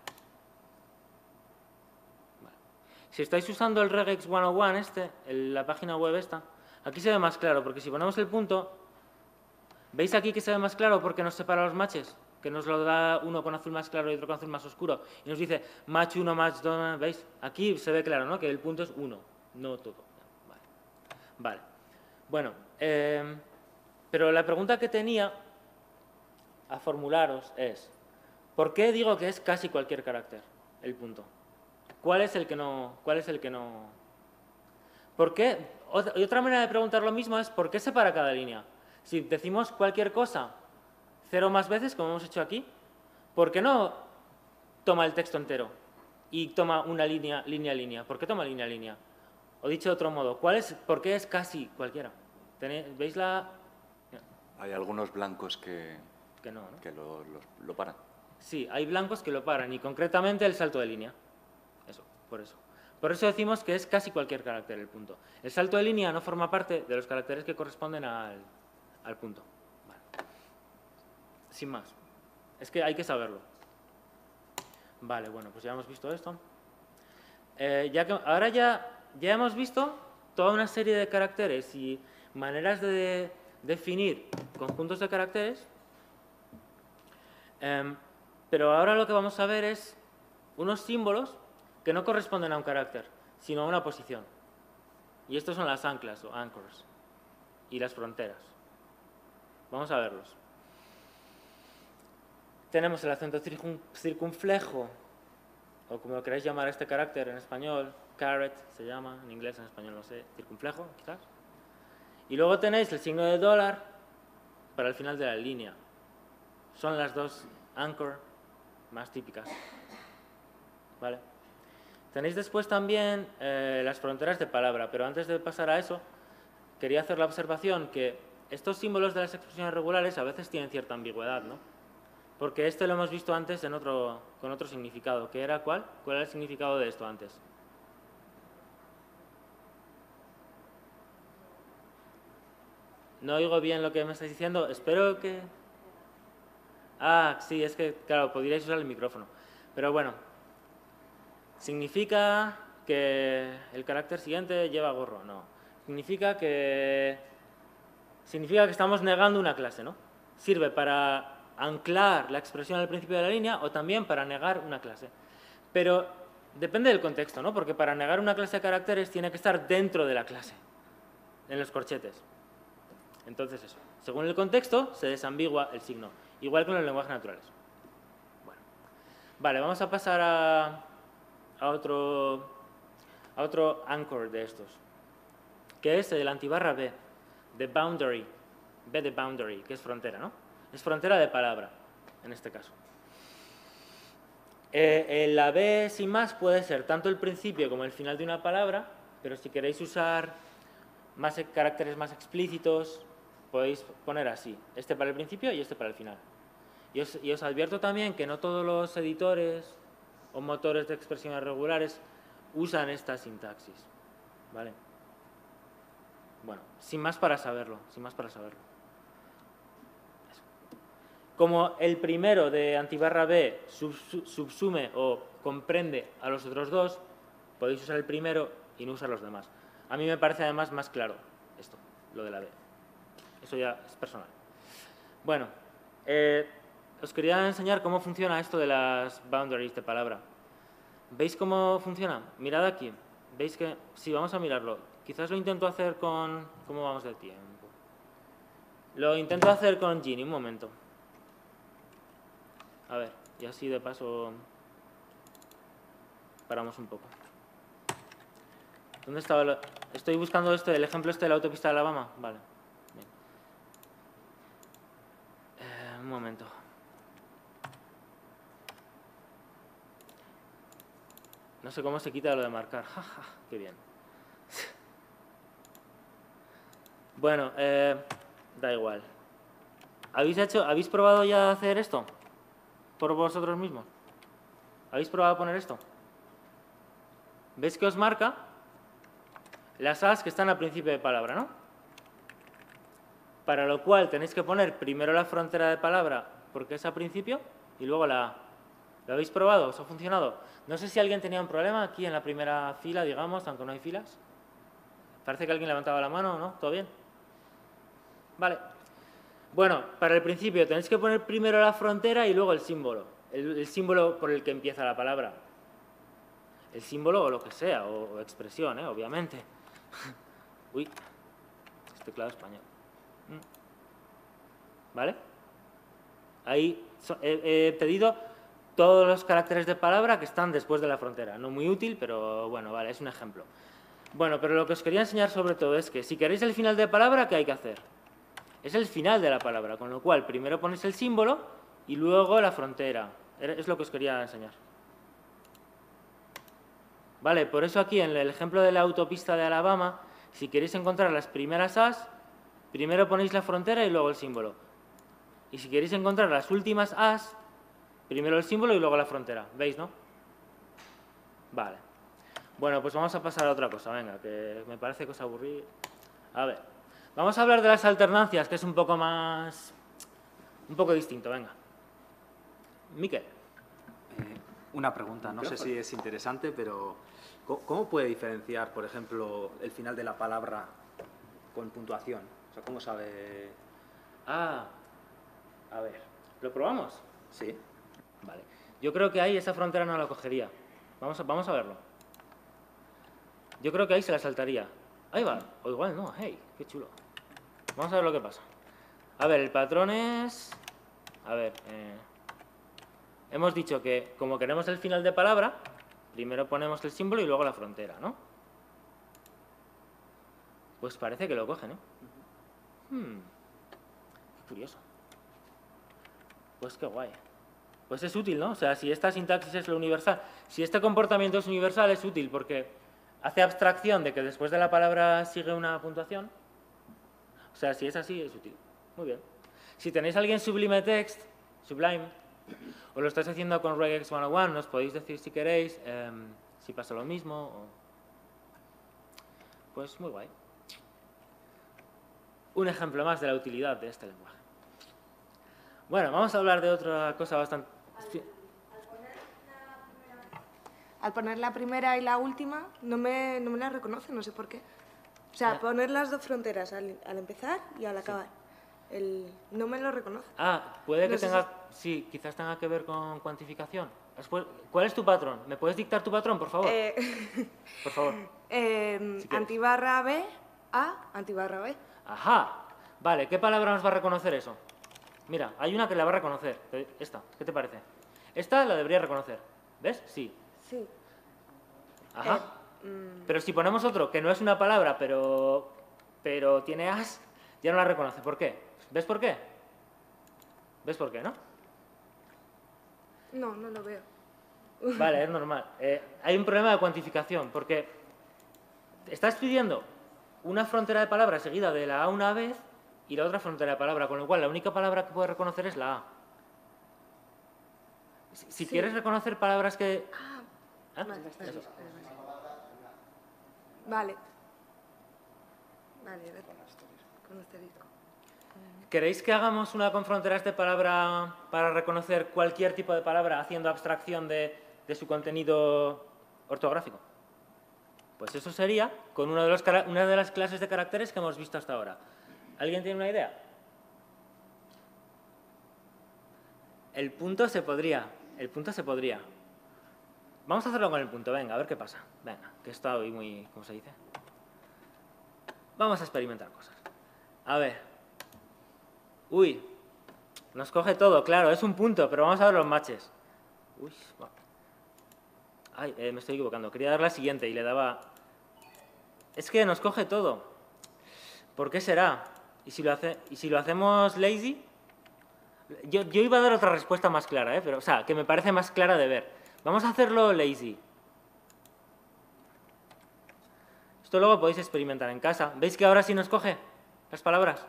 Si estáis usando el regex ciento uno, este, el, la página web esta, aquí se ve más claro, porque si ponemos el punto, ¿veis aquí que se ve más claro porque nos separa los matches? que nos lo da uno con azul más claro y otro con azul más oscuro, y nos dice match uno, match dos, ¿veis? Aquí se ve claro, ¿no?, que el punto es uno, no todo. Vale. Vale. Bueno, eh, pero la pregunta que tenía a formularos es, ¿por qué digo que es casi cualquier carácter el punto? ¿Cuál es el que no...? ¿Cuál es el que no...? ¿Por qué? Otra, y otra manera de preguntar lo mismo es, ¿por qué separa cada línea? Si decimos cualquier cosa cero más veces, como hemos hecho aquí, ¿por qué no toma el texto entero y toma una línea, línea, línea? ¿Por qué toma línea, línea? O dicho de otro modo, ¿cuál es, ¿por qué es casi cualquiera? ¿Tenéis, ¿Veis la...? Hay algunos blancos que, que, no, ¿no? que lo, lo, lo paran. Sí, hay blancos que lo paran, y concretamente el salto de línea. Eso, por eso. Por eso decimos que es casi cualquier carácter el punto. El salto de línea no forma parte de los caracteres que corresponden al, al punto. Vale. Sin más. Es que hay que saberlo. Vale, bueno, pues ya hemos visto esto. Eh, ya que, ahora ya, ya hemos visto toda una serie de caracteres y maneras de definir conjuntos de caracteres. Eh, pero ahora lo que vamos a ver es unos símbolos que no corresponden a un carácter, sino a una posición. Y estos son las anclas o anchors y las fronteras. Vamos a verlos. Tenemos el acento circunflejo, o como lo queráis llamar a este carácter en español, caret se llama, en inglés, en español no sé, circunflejo quizás. Y luego tenéis el signo de dólar para el final de la línea. Son las dos anchor más típicas. ¿Vale? Tenéis después también eh, las fronteras de palabra, pero antes de pasar a eso, quería hacer la observación que estos símbolos de las expresiones regulares a veces tienen cierta ambigüedad, ¿no? Porque este lo hemos visto antes en otro, con otro significado. ¿Qué era cuál? ¿Cuál era el significado de esto antes? No oigo bien lo que me estáis diciendo. Espero que... Ah, sí, es que, claro, podríais usar el micrófono. Pero bueno, significa que el carácter siguiente lleva gorro. No. Significa que... Significa que estamos negando una clase, ¿no? Sirve para anclar la expresión al principio de la línea o también para negar una clase. Pero depende del contexto, ¿no? Porque para negar una clase de caracteres tiene que estar dentro de la clase, en los corchetes. Entonces eso. Según el contexto se desambigua el signo. Igual que en los lenguajes naturales. Bueno. Vale, vamos a pasar a, a, otro, a otro anchor de estos, que es el antibarra B, de boundary, B de boundary, que es frontera, ¿no? Es frontera de palabra, en este caso. Eh, la B sin más puede ser tanto el principio como el final de una palabra, pero si queréis usar más caracteres más explícitos, podéis poner así, este para el principio y este para el final. Y os, y os advierto también que no todos los editores o motores de expresiones regulares usan esta sintaxis, ¿vale? Bueno, sin más para saberlo, sin más para saberlo. Eso. Como el primero de antibarra B sub, sub, subsume o comprende a los otros dos, podéis usar el primero y no usar los demás. A mí me parece además más claro esto, lo de la B. Eso ya es personal. Bueno, eh, os quería enseñar cómo funciona esto de las boundaries de palabra. ¿Veis cómo funciona? Mirad aquí. ¿Veis que...? Sí, vamos a mirarlo. Quizás lo intento hacer con... ¿Cómo vamos de tiempo? Lo intento hacer con Ginny, un momento. A ver, y así de paso paramos un poco. ¿Dónde estaba? Lo... Estoy buscando este, el ejemplo este de la autopista de Alabama. Vale. Bien. Eh, un momento. No sé cómo se quita lo de marcar. Ja, ja, qué bien. Bueno, eh, da igual. ¿Habéis hecho, habéis probado ya hacer esto? ¿Por vosotros mismos? ¿Habéis probado a poner esto? ¿Veis que os marca las as que están al principio de palabra, no? Para lo cual tenéis que poner primero la frontera de palabra porque es al principio y luego la a. ¿Lo habéis probado? ¿Os ha funcionado? No sé si alguien tenía un problema aquí en la primera fila, digamos, aunque no hay filas. Parece que alguien levantaba la mano, ¿no? ¿Todo bien? Vale. Bueno, para el principio tenéis que poner primero la frontera y luego el símbolo. El, el símbolo por el que empieza la palabra. El símbolo o lo que sea, o, o expresión, ¿eh? Obviamente. Uy, este teclado español. ¿Vale? Ahí so, he, he pedido todos los caracteres de palabra que están después de la frontera. No muy útil, pero bueno, vale, es un ejemplo. Bueno, pero lo que os quería enseñar sobre todo es que si queréis el final de palabra, ¿qué hay que hacer? Es el final de la palabra, con lo cual primero ponéis el símbolo y luego la frontera. Es lo que os quería enseñar. Vale, por eso aquí en el ejemplo de la autopista de Alabama, si queréis encontrar las primeras As, primero ponéis la frontera y luego el símbolo. Y si queréis encontrar las últimas As, primero el símbolo y luego la frontera. ¿Veis, no? Vale. Bueno, pues vamos a pasar a otra cosa, venga, que me parece que os aburrí. A ver, vamos a hablar de las alternancias, que es un poco más... un poco distinto, venga. Miquel. Eh, una pregunta, no sé si es interesante, pero ¿cómo, ¿cómo puede diferenciar, por ejemplo, el final de la palabra con puntuación? O sea, ¿cómo sabe...? Ah, a ver, ¿lo probamos? Sí. Vale. Yo creo que ahí esa frontera no la cogería. Vamos a, vamos a verlo. Yo creo que ahí se la saltaría. Ahí va. O igual no. Hey, qué chulo. Vamos a ver lo que pasa. A ver, el patrón es... A ver, eh... hemos dicho que como queremos el final de palabra, primero ponemos el símbolo y luego la frontera, ¿no? Pues parece que lo coge, ¿no? Hmm. Qué curioso. Pues qué guay. Pues es útil, ¿no? O sea, si esta sintaxis es lo universal, si este comportamiento es universal, es útil porque hace abstracción de que después de la palabra sigue una puntuación. O sea, si es así, es útil. Muy bien. Si tenéis a alguien Sublime Text, Sublime, o lo estáis haciendo con regex ciento uno, nos podéis decir si queréis, eh, si pasa lo mismo. O... Pues muy guay. Un ejemplo más de la utilidad de este lenguaje. Bueno, vamos a hablar de otra cosa bastante... Al poner la primera y la última, no me, no me la reconoce, no sé por qué. O sea, poner las dos fronteras al, al empezar y al acabar. El, no me lo reconoce. Ah, puede que No sé tenga... Sí, quizás tenga que ver con cuantificación. Después, ¿cuál es tu patrón? ¿Me puedes dictar tu patrón, por favor? Eh, Por favor. eh, Si quieres. antibarra B, A, antibarra B. Ajá. Vale, ¿qué palabra nos va a reconocer eso? Mira, hay una que la va a reconocer. Esta, ¿qué te parece? Esta la debería reconocer. ¿Ves? Sí. Sí. Ajá. Eh, mm, Pero si ponemos otro que no es una palabra, pero, pero tiene as, ya no la reconoce. ¿Por qué? ¿Ves por qué? ¿Ves por qué, no? no, no lo veo. Vale, es normal. Eh, hay un problema de cuantificación, porque estás pidiendo una frontera de palabra seguida de la A una vez y la otra frontera de palabra, con lo cual la única palabra que puedes reconocer es la A. Si, si Sí. quieres reconocer palabras que... Ah, ¿Ah? vale, vale, Eso. vale. Vale, gracias. Con asterisco. ¿Queréis que hagamos una con fronteras de palabra para reconocer cualquier tipo de palabra haciendo abstracción de, de su contenido ortográfico? Pues eso sería con uno de los, cara- una de las clases de caracteres que hemos visto hasta ahora. ¿Alguien tiene una idea? El punto se podría. El punto se podría. Vamos a hacerlo con el punto. Venga, a ver qué pasa. Venga, que está hoy muy... ¿Cómo se dice? Vamos a experimentar cosas. A ver. Uy, nos coge todo, claro, es un punto, pero vamos a ver los matches. Uy, va. Ay, eh, me estoy equivocando. Quería dar la siguiente y le daba... Es que nos coge todo. ¿Por qué será? ¿Y si lo, hace... ¿Y si lo hacemos lazy? Yo, yo iba a dar otra respuesta más clara, ¿eh? Pero, o sea, que me parece más clara de ver. Vamos a hacerlo lazy. Esto luego podéis experimentar en casa. ¿Veis que ahora sí nos coge las palabras?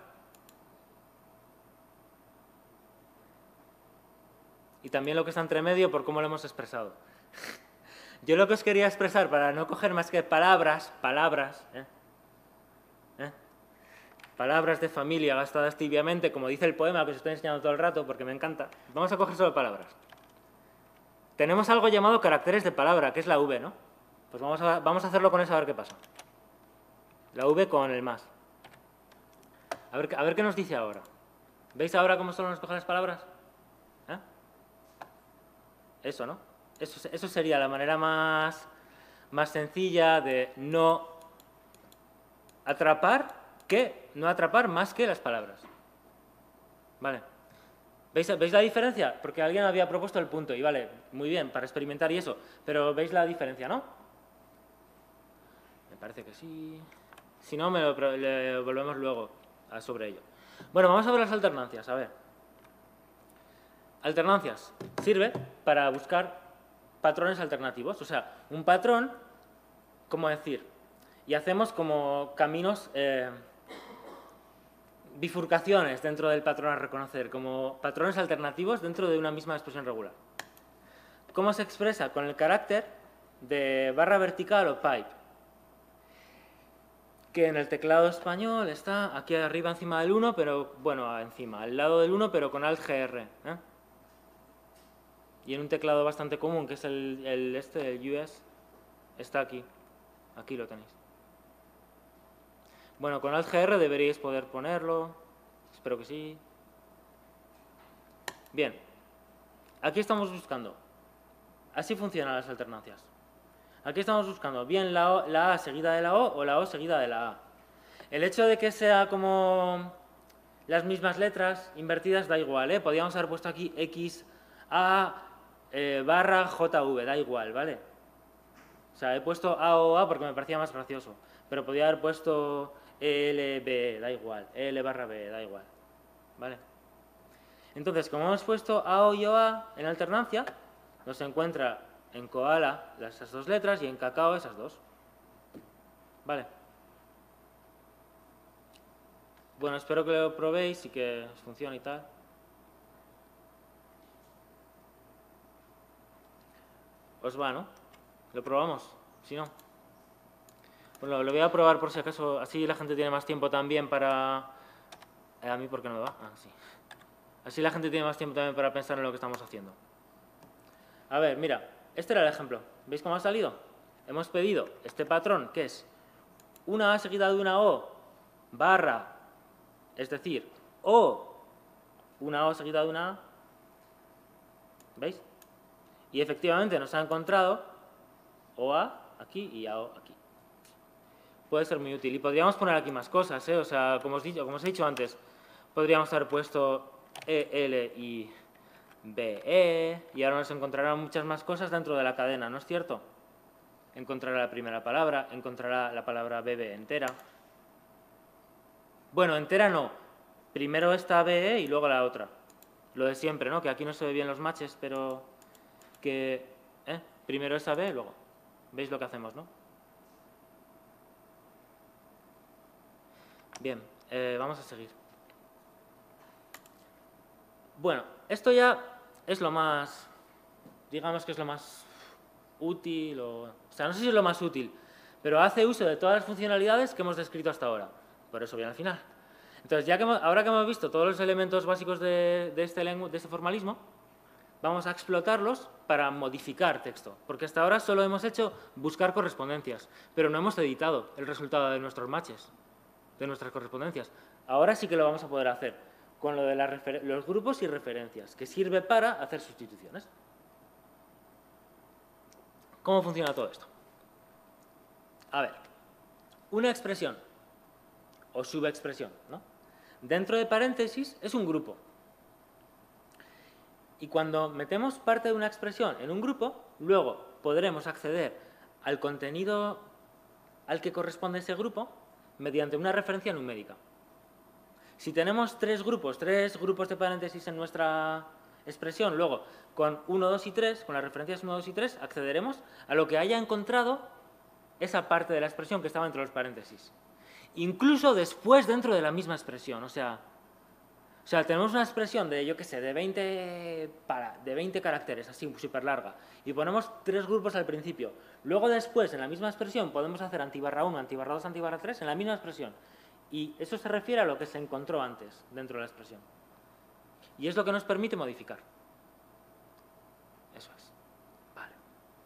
Y también lo que está entre medio por cómo lo hemos expresado. Yo lo que os quería expresar, para no coger más que palabras, palabras, ¿eh? ¿Eh? palabras de familia gastadas tibiamente, como dice el poema que os estoy enseñando todo el rato, porque me encanta. Vamos a coger solo palabras. Tenemos algo llamado caracteres de palabra, que es la V, ¿no? Pues vamos a, vamos a hacerlo con eso a ver qué pasa. La V con el más. A ver, a ver qué nos dice ahora. ¿Veis ahora cómo solo nos cogen las palabras? ¿Eh? Eso, ¿no? Eso, eso sería la manera más, más sencilla de no atrapar que no atrapar más que las palabras. ¿Vale? ¿Veis, ¿Veis la diferencia? Porque alguien había propuesto el punto y vale, muy bien, para experimentar y eso, pero ¿veis la diferencia, no? Me parece que sí. Si no, me lo, le volvemos luego a sobre ello. Bueno, vamos a ver las alternancias, a ver. Alternancias. Sirve para buscar patrones alternativos. O sea, un patrón, ¿cómo decir? Y hacemos como caminos, eh, bifurcaciones dentro del patrón a reconocer, como patrones alternativos dentro de una misma expresión regular. ¿Cómo se expresa? Con el carácter de barra vertical o pipe, que en el teclado español está aquí arriba encima del uno, pero, bueno, encima, al lado del uno, pero con alt G R. ¿eh? Y en un teclado bastante común, que es el, el este, el U S, está aquí. Aquí lo tenéis. Bueno, con alt G R deberíais poder ponerlo. Espero que sí. Bien. Aquí estamos buscando. Así funcionan las alternancias. Aquí estamos buscando bien la, o, la A seguida de la O o la O seguida de la A. El hecho de que sea como las mismas letras invertidas da igual, ¿eh? Podríamos haber puesto aquí X, A, eh, barra, J, V, da igual, ¿vale? O sea, he puesto A o A porque me parecía más gracioso, pero podría haber puesto L, B, da igual, L barra B, da igual, ¿vale? Entonces, como hemos puesto A, O y O, A en alternancia, nos encuentra en koala esas dos letras y en cacao esas dos. Vale. Bueno, espero que lo probéis y que os funcione y tal. Os va, ¿no? Lo probamos, si no. Bueno, lo voy a probar por si acaso, así la gente tiene más tiempo también para... Eh, ¿A mí por qué no me va? Ah, sí. Así la gente tiene más tiempo también para pensar en lo que estamos haciendo. A ver, mira. Este era el ejemplo. ¿Veis cómo ha salido? Hemos pedido este patrón, que es una A seguida de una O, barra, es decir, O, una O seguida de una A. ¿Veis? Y efectivamente nos ha encontrado O A aquí y A O aquí. Puede ser muy útil. Y podríamos poner aquí más cosas, ¿eh? O sea, como os, dicho, como os he dicho antes, podríamos haber puesto E, L y B E, y ahora nos encontrará muchas más cosas dentro de la cadena, ¿no es cierto? Encontrará la primera palabra, encontrará la palabra B B entera. Bueno, entera no. Primero esta B E y luego la otra. Lo de siempre, ¿no? Que aquí no se ve bien los matches, pero que... ¿eh? Primero esa B, luego. ¿Veis lo que hacemos, no? Bien, eh, vamos a seguir. Bueno, esto ya es lo más, digamos que es lo más útil, o, o sea, no sé si es lo más útil, pero hace uso de todas las funcionalidades que hemos descrito hasta ahora. Por eso viene al final. Entonces, ya que hemos, ahora que hemos visto todos los elementos básicos de, de, este lengu, de este formalismo, vamos a explotarlos para modificar texto, porque hasta ahora solo hemos hecho buscar correspondencias, pero no hemos editado el resultado de nuestros matches, de nuestras correspondencias. Ahora sí que lo vamos a poder hacer con lo de la los grupos y referencias, que sirve para hacer sustituciones. ¿Cómo funciona todo esto? A ver, una expresión o subexpresión, ¿no? Dentro de paréntesis es un grupo. Y cuando metemos parte de una expresión en un grupo, luego podremos acceder al contenido al que corresponde ese grupo mediante una referencia numérica. Si tenemos tres grupos, tres grupos de paréntesis en nuestra expresión, luego con uno, dos y tres, con las referencias uno, dos y tres, accederemos a lo que haya encontrado esa parte de la expresión que estaba entre los paréntesis. Incluso después dentro de la misma expresión, o sea, o sea tenemos una expresión de, yo qué sé, de veinte, para, de veinte caracteres, así, súper larga, y ponemos tres grupos al principio. Luego después, en la misma expresión, podemos hacer antibarra uno, antibarra dos, antibarra tres, en la misma expresión. Y eso se refiere a lo que se encontró antes dentro de la expresión. Y es lo que nos permite modificar. Eso es. Vale.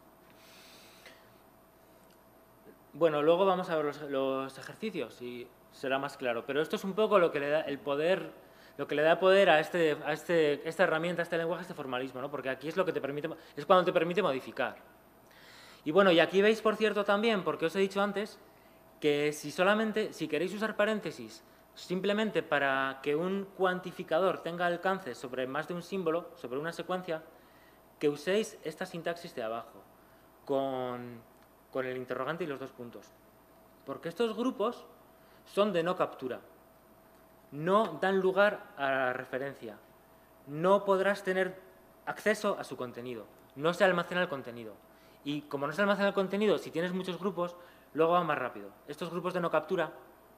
Bueno, luego vamos a ver los, los ejercicios y será más claro. Pero esto es un poco lo que le da el poder lo que le da poder a, este, a este, esta herramienta, a este lenguaje, a este formalismo, ¿no? Porque aquí es, lo que te permite, es cuando te permite modificar. Y bueno, y aquí veis, por cierto, también, porque os he dicho antes, que si solamente, si queréis usar paréntesis simplemente para que un cuantificador tenga alcance sobre más de un símbolo, sobre una secuencia, que uséis esta sintaxis de abajo, con, con el interrogante y los dos puntos. Porque estos grupos son de no captura, no dan lugar a la referencia, no podrás tener acceso a su contenido, no se almacena el contenido. Y como no se almacena el contenido, si tienes muchos grupos, luego va más rápido. Estos grupos de no captura,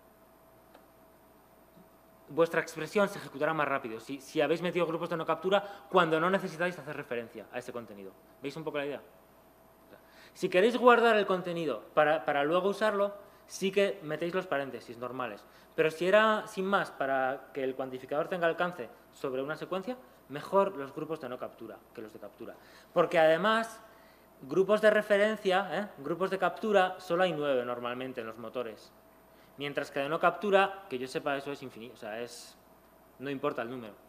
vuestra expresión se ejecutará más rápido si, si habéis metido grupos de no captura cuando no necesitáis hacer referencia a ese contenido. ¿Veis un poco la idea? Si queréis guardar el contenido para, para luego usarlo, sí que metéis los paréntesis normales. Pero si era, sin más, para que el cuantificador tenga alcance sobre una secuencia, mejor los grupos de no captura que los de captura. Porque además, grupos de referencia, ¿eh? grupos de captura, solo hay nueve normalmente en los motores. Mientras que de no captura, que yo sepa, eso es infinito, o sea, es, no importa el número.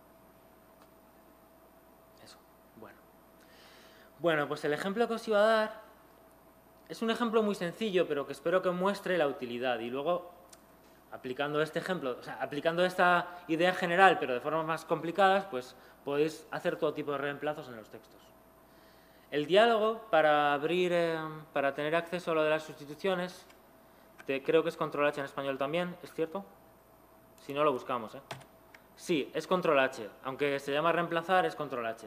Eso, bueno. Bueno, pues el ejemplo que os iba a dar es un ejemplo muy sencillo, pero que espero que muestre la utilidad. Y luego, aplicando este ejemplo, o sea, aplicando esta idea general, pero de formas más complicadas, pues podéis hacer todo tipo de reemplazos en los textos. El diálogo, para abrir, eh, para tener acceso a lo de las sustituciones, te, creo que es control H en español también, ¿es cierto? Si no, lo buscamos, ¿eh? Sí, es control H, aunque se llama reemplazar, es control H.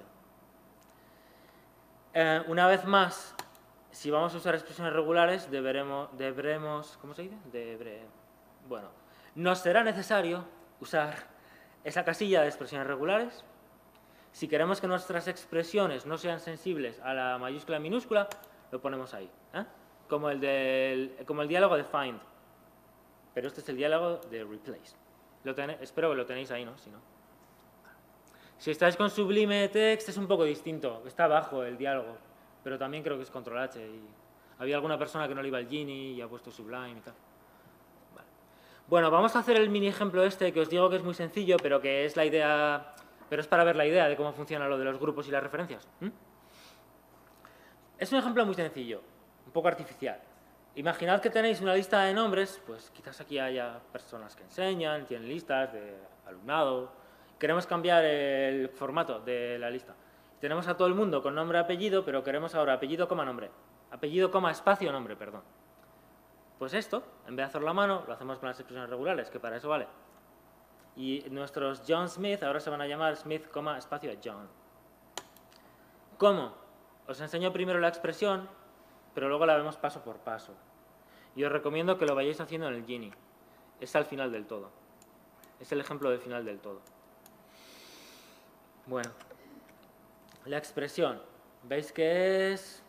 Eh, una vez más, si vamos a usar expresiones regulares, deberemos, deberemos ¿cómo se dice? Debre, bueno, nos será necesario usar esa casilla de expresiones regulares. Si queremos que nuestras expresiones no sean sensibles a la mayúscula y minúscula, lo ponemos ahí, ¿eh? Como el, del, como el diálogo de find. Pero este es el diálogo de replace. Lo ten, espero que lo tenéis ahí, ¿no? Si no. Si estáis con Sublime Text es un poco distinto. Está abajo el diálogo, pero también creo que es control H. Y había alguna persona que no le iba el Gini y ha puesto Sublime y tal. Vale. Bueno, vamos a hacer el mini ejemplo este, que os digo que es muy sencillo, pero que es la idea... Pero es para ver la idea de cómo funciona lo de los grupos y las referencias. ¿Mm? Es un ejemplo muy sencillo, un poco artificial. Imaginad que tenéis una lista de nombres, pues quizás aquí haya personas que enseñan, tienen listas de alumnado. Queremos cambiar el formato de la lista. Tenemos a todo el mundo con nombre y apellido, pero queremos ahora apellido, coma, nombre. Apellido, coma, espacio, nombre, perdón. Pues esto, en vez de hacerlo a mano, lo hacemos con las expresiones regulares, que para eso vale. Y nuestros John Smith ahora se van a llamar Smith, coma, espacio, John. ¿Cómo? Os enseño primero la expresión, pero luego la vemos paso por paso. Y os recomiendo que lo vayáis haciendo en el Gini. Es al final del todo. Es el ejemplo del final del todo. Bueno, la expresión. ¿Veis qué es?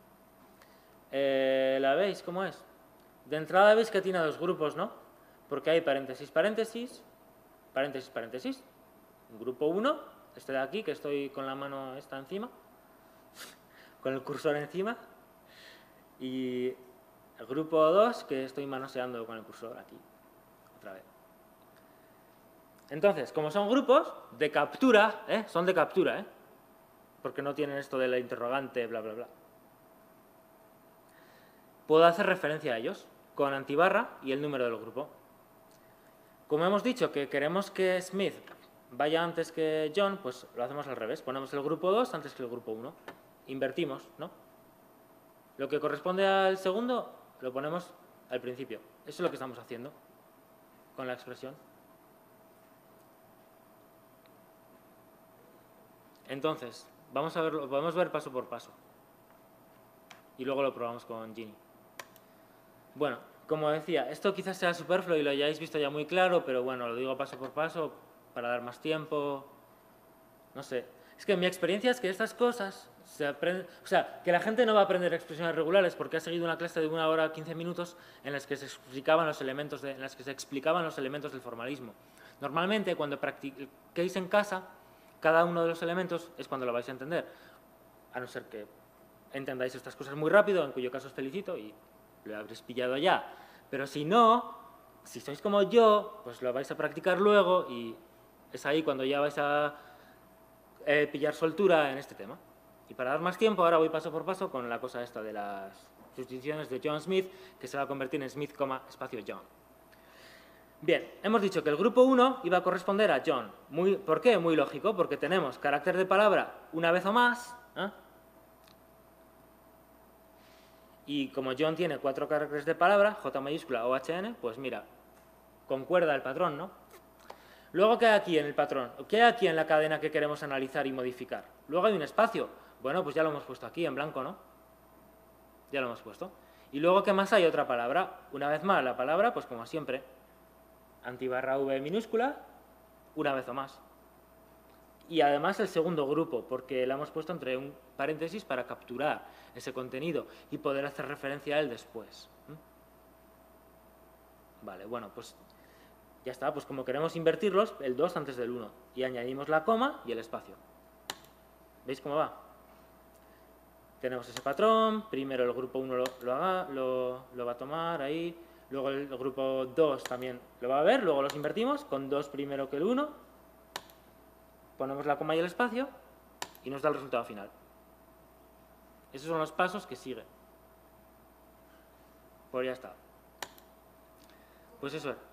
Eh, ¿La veis cómo es? De entrada veis que tiene dos grupos, ¿no? Porque hay paréntesis, paréntesis, paréntesis, paréntesis. Grupo uno, este de aquí, que estoy con la mano esta encima, con el cursor encima. Y el grupo dos, que estoy manoseando con el cursor aquí, otra vez. Entonces, como son grupos de captura, ¿eh? son de captura, ¿eh? porque no tienen esto de la interrogante, bla, bla, bla. Puedo hacer referencia a ellos con antibarra y el número del grupo. Como hemos dicho que queremos que Smith vaya antes que John, pues lo hacemos al revés. Ponemos el grupo dos antes que el grupo uno. Invertimos, ¿no? Lo que corresponde al segundo lo ponemos al principio. Eso es lo que estamos haciendo con la expresión. Entonces, vamos a verlo, podemos ver paso por paso. Y luego lo probamos con Gini. Bueno, como decía, esto quizás sea superfluo y lo hayáis visto ya muy claro, pero bueno, lo digo paso por paso para dar más tiempo. No sé. Es que mi experiencia es que estas cosas se aprenden... O sea, que la gente no va a aprender expresiones regulares porque ha seguido una clase de una hora, quince minutos, en las que se explicaban los elementos, de, en las que se explicaban los elementos del formalismo. Normalmente, cuando practiquéis en casa, cada uno de los elementos es cuando lo vais a entender. A no ser que entendáis estas cosas muy rápido, en cuyo caso os felicito y lo habréis pillado ya. Pero si no, si sois como yo, pues lo vais a practicar luego y es ahí cuando ya vais a eh, pillar soltura en este tema. Y para dar más tiempo, ahora voy paso por paso con la cosa esta de las sustituciones de John Smith, que se va a convertir en Smith, espacio John. Bien, hemos dicho que el grupo uno iba a corresponder a John. Muy, ¿Por qué? Muy lógico, porque tenemos carácter de palabra una vez o más, ¿eh? Y como John tiene cuatro caracteres de palabra, J mayúscula o H N, pues mira, concuerda el patrón, ¿no? Luego, ¿qué hay aquí en el patrón? ¿Qué hay aquí en la cadena que queremos analizar y modificar? Luego hay un espacio. Bueno, pues ya lo hemos puesto aquí, en blanco, ¿no? Ya lo hemos puesto. Y luego, ¿qué más hay? Otra palabra. Una vez más, la palabra, pues como siempre, antibarra V minúscula, una vez o más. Y además el segundo grupo, porque la hemos puesto entre un paréntesis para capturar ese contenido y poder hacer referencia a él después. Vale, bueno, pues ya está. Pues como queremos invertirlos, el dos antes del uno. Y añadimos la coma y el espacio. ¿Veis cómo va? Tenemos ese patrón. Primero el grupo uno lo, lo, haga, lo, lo va a tomar ahí. Luego el grupo dos también lo va a ver. Luego los invertimos con dos primero que el uno. Ponemos la coma y el espacio y nos da el resultado final. Esos son los pasos que sigue. Pues ya está. Pues eso es.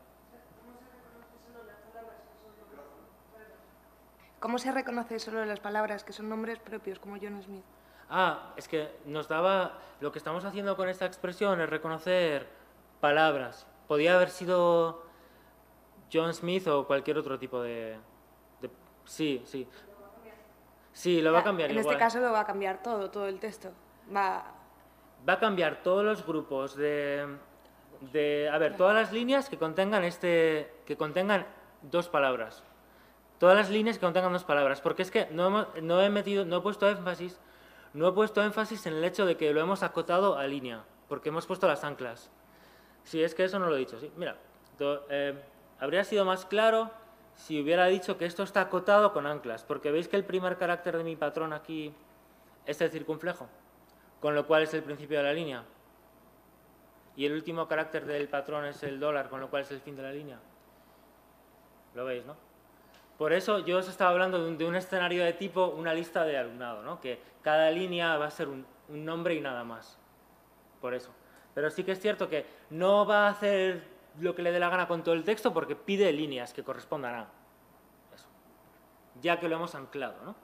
¿Cómo se reconoce solo las palabras que son nombres propios, como John Smith? Ah, es que nos daba... Lo que estamos haciendo con esta expresión es reconocer palabras. Podía haber sido John Smith o cualquier otro tipo de... de sí, sí. Sí, lo va a cambiar en igual. este caso lo va a cambiar todo, todo el texto. Va... Va a cambiar todos los grupos de... de a ver, todas las líneas que contengan, este, que contengan dos palabras. Todas las líneas que contengan dos palabras. Porque es que no, hemos, no he metido, no he puesto énfasis... No he puesto énfasis en el hecho de que lo hemos acotado a línea, porque hemos puesto las anclas. Sí, es que eso no lo he dicho. Sí, mira, to, eh, habría sido más claro si hubiera dicho que esto está acotado con anclas, porque veis que el primer carácter de mi patrón aquí es el circunflejo, con lo cual es el principio de la línea. Y el último carácter del patrón es el dólar, con lo cual es el fin de la línea. ¿Lo veis, no? Por eso yo os estaba hablando de un, de un escenario de tipo, una lista de alumnado, ¿no? Que cada línea va a ser un, un nombre y nada más. Por eso. Pero sí que es cierto que no va a hacer lo que le dé la gana con todo el texto porque pide líneas que correspondan a eso. Ya que lo hemos anclado, ¿no?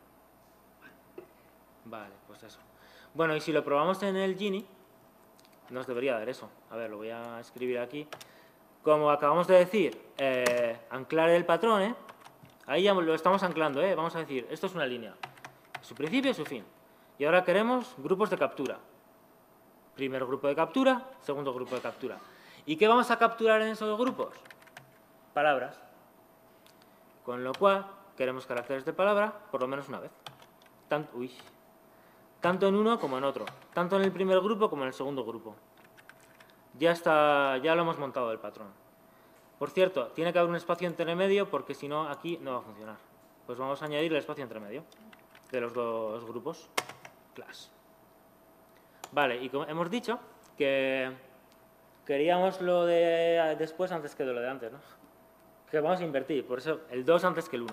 Vale, pues eso. Bueno, y si lo probamos en el Gini, nos debería dar eso. A ver, lo voy a escribir aquí. Como acabamos de decir, eh, anclar el patrón, ¿eh? Ahí ya lo estamos anclando, ¿eh? Vamos a decir, esto es una línea. Su principio y su fin. Y ahora queremos grupos de captura. Primer grupo de captura, segundo grupo de captura. ¿Y qué vamos a capturar en esos grupos? Palabras. Con lo cual, queremos caracteres de palabra por lo menos una vez. Tanto, uy, tanto en uno como en otro. Tanto en el primer grupo como en el segundo grupo. Ya está, ya lo hemos montado el patrón. Por cierto, tiene que haber un espacio entre medio porque si no, aquí no va a funcionar. Pues vamos a añadir el espacio entre medio de los dos grupos. Class. Vale, y como hemos dicho que queríamos lo de después antes que de lo de antes, ¿no? Que vamos a invertir, por eso el dos antes que el uno.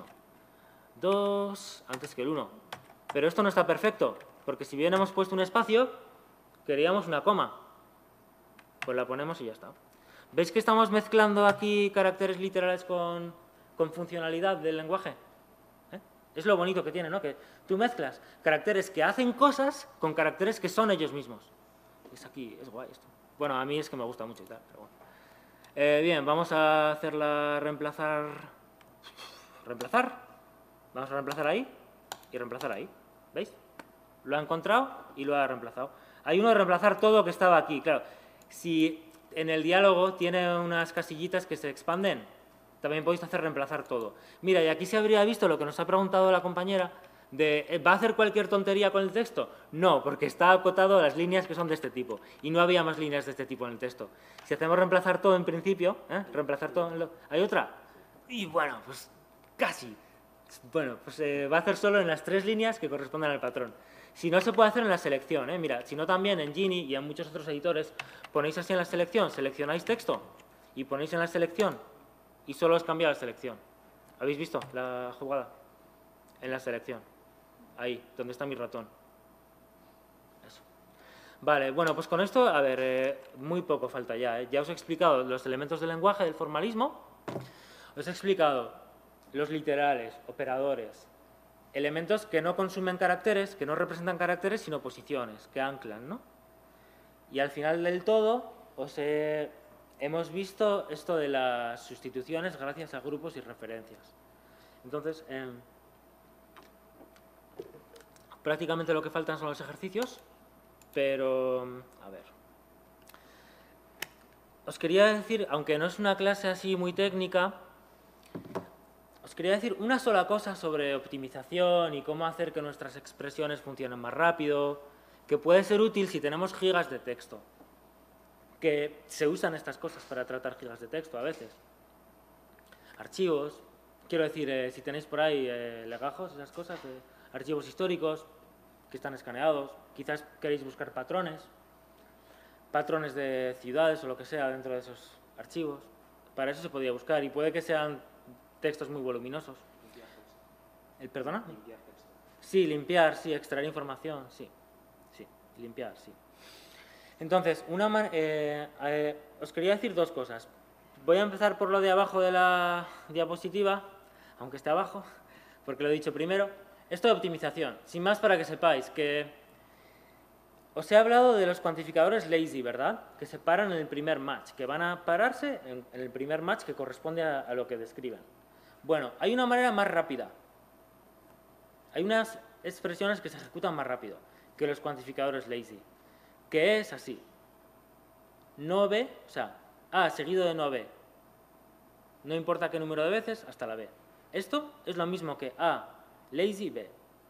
dos antes que el uno. Pero esto no está perfecto, porque si bien hemos puesto un espacio, queríamos una coma. Pues la ponemos y ya está. ¿Veis que estamos mezclando aquí caracteres literales con, con funcionalidad del lenguaje? ¿Eh? Es lo bonito que tiene, ¿no? Que tú mezclas caracteres que hacen cosas con caracteres que son ellos mismos. Es aquí, es guay esto. Bueno, a mí es que me gusta mucho y tal, pero bueno. Eh, bien, vamos a hacerla reemplazar... Reemplazar. Vamos a reemplazar ahí y reemplazar ahí. ¿Veis? Lo ha encontrado y lo ha reemplazado. Hay uno de reemplazar todo que estaba aquí, claro. Si en el diálogo tiene unas casillitas que se expanden, también podéis hacer reemplazar todo. Mira, y aquí se habría visto lo que nos ha preguntado la compañera, de ¿va a hacer cualquier tontería con el texto? No, porque está acotado a las líneas que son de este tipo, y no había más líneas de este tipo en el texto. Si hacemos reemplazar todo en principio, ¿eh? reemplazar todo, en lo... ¿hay otra? Y bueno, pues casi. Bueno, pues eh, va a hacer solo en las tres líneas que corresponden al patrón. Si no, se puede hacer en la selección, ¿eh? Mira, si no también en Gini y en muchos otros editores, ponéis así en la selección, seleccionáis texto y ponéis en la selección y solo os cambia la selección. ¿Habéis visto la jugada? En la selección. Ahí, donde está mi ratón. Eso. Vale, bueno, pues con esto, a ver, eh, muy poco falta ya. ¿eh? Ya os he explicado los elementos del lenguaje, del formalismo. Os he explicado los literales, operadores, elementos que no consumen caracteres, que no representan caracteres, sino posiciones, que anclan, ¿no? Y al final del todo, os he, hemos visto esto de las sustituciones gracias a grupos y referencias. Entonces, eh, prácticamente lo que faltan son los ejercicios, pero, a ver. Os quería decir, aunque no es una clase así muy técnica, os quería decir una sola cosa sobre optimización y cómo hacer que nuestras expresiones funcionen más rápido, que puede ser útil si tenemos gigas de texto, que se usan estas cosas para tratar gigas de texto a veces. Archivos, quiero decir, eh, si tenéis por ahí eh, legajos, esas cosas, eh, archivos históricos que están escaneados, quizás queréis buscar patrones, patrones de ciudades o lo que sea dentro de esos archivos. Para eso se podía buscar y puede que sean textos muy voluminosos. ¿El perdona? Limpiar texto. Sí, limpiar, sí, extraer información, sí. Sí, limpiar, sí. Entonces, una man eh, eh, os quería decir dos cosas. Voy a empezar por lo de abajo de la diapositiva, aunque esté abajo, porque lo he dicho primero. Esto de optimización, sin más para que sepáis que os he hablado de los cuantificadores lazy, ¿verdad? Que se paran en el primer match, que van a pararse en, en el primer match que corresponde a, a lo que describen. Bueno, hay una manera más rápida. Hay unas expresiones que se ejecutan más rápido que los cuantificadores lazy, que es así. No B, o sea, A seguido de no B, no importa qué número de veces, hasta la B. Esto es lo mismo que A, lazy, B.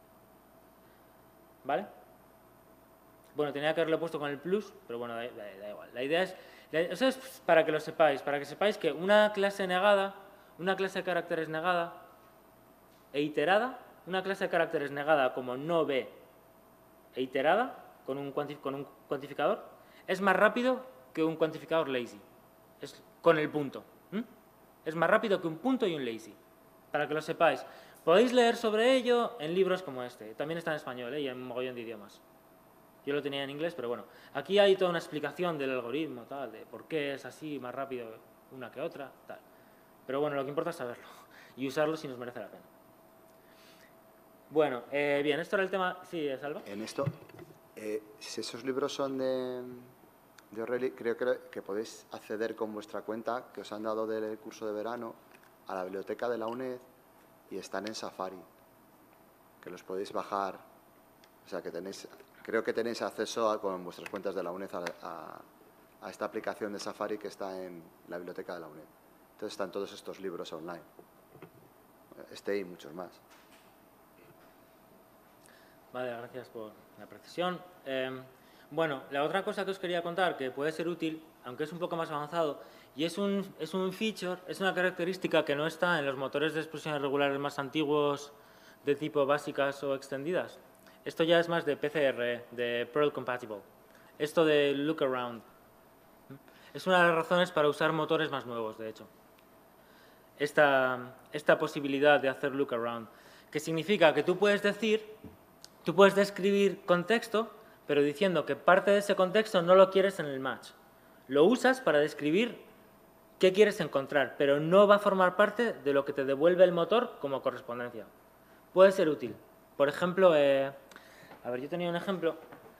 ¿Vale? Bueno, tenía que haberlo puesto con el plus, pero bueno, da, da, da igual. La idea es, la, eso es para que lo sepáis, para que sepáis que una clase negada, una clase de caracteres negada e iterada, una clase de caracteres negada como no B e iterada con un, cuanti, con un cuantificador, es más rápido que un cuantificador lazy, es con el punto. ¿Mm? Es más rápido que un punto y un lazy, para que lo sepáis. Podéis leer sobre ello en libros como este, también está en español ¿eh? y en un mogollón de idiomas. Yo lo tenía en inglés, pero bueno, aquí hay toda una explicación del algoritmo, tal, de por qué es así, más rápido una que otra, tal. Pero bueno, lo que importa es saberlo y usarlo si nos merece la pena. Bueno, eh, bien, esto era el tema... Sí, Salva. En esto, eh, si esos libros son de, de O'Reilly, creo que, que podéis acceder con vuestra cuenta que os han dado del curso de verano a la biblioteca de la UNED y están en Safari, que los podéis bajar, o sea que tenéis... Creo que tenéis acceso a, con vuestras cuentas de la UNED a, a, a esta aplicación de Safari que está en la biblioteca de la UNED. Entonces están todos estos libros online. Este y muchos más. Vale, gracias por la precisión. Eh, bueno, la otra cosa que os quería contar, que puede ser útil, aunque es un poco más avanzado, y es un, es un feature, es una característica que no está en los motores de expresiones regulares más antiguos de tipo básicas o extendidas. Esto ya es más de P C R E, de Perl Compatible. Esto de Look Around. Es una de las razones para usar motores más nuevos, de hecho. Esta, esta posibilidad de hacer Look Around, que significa que tú puedes decir, tú puedes describir contexto, pero diciendo que parte de ese contexto no lo quieres en el match. Lo usas para describir qué quieres encontrar, pero no va a formar parte de lo que te devuelve el motor como correspondencia. Puede ser útil. Por ejemplo, eh, a ver, yo tenía un ejemplo.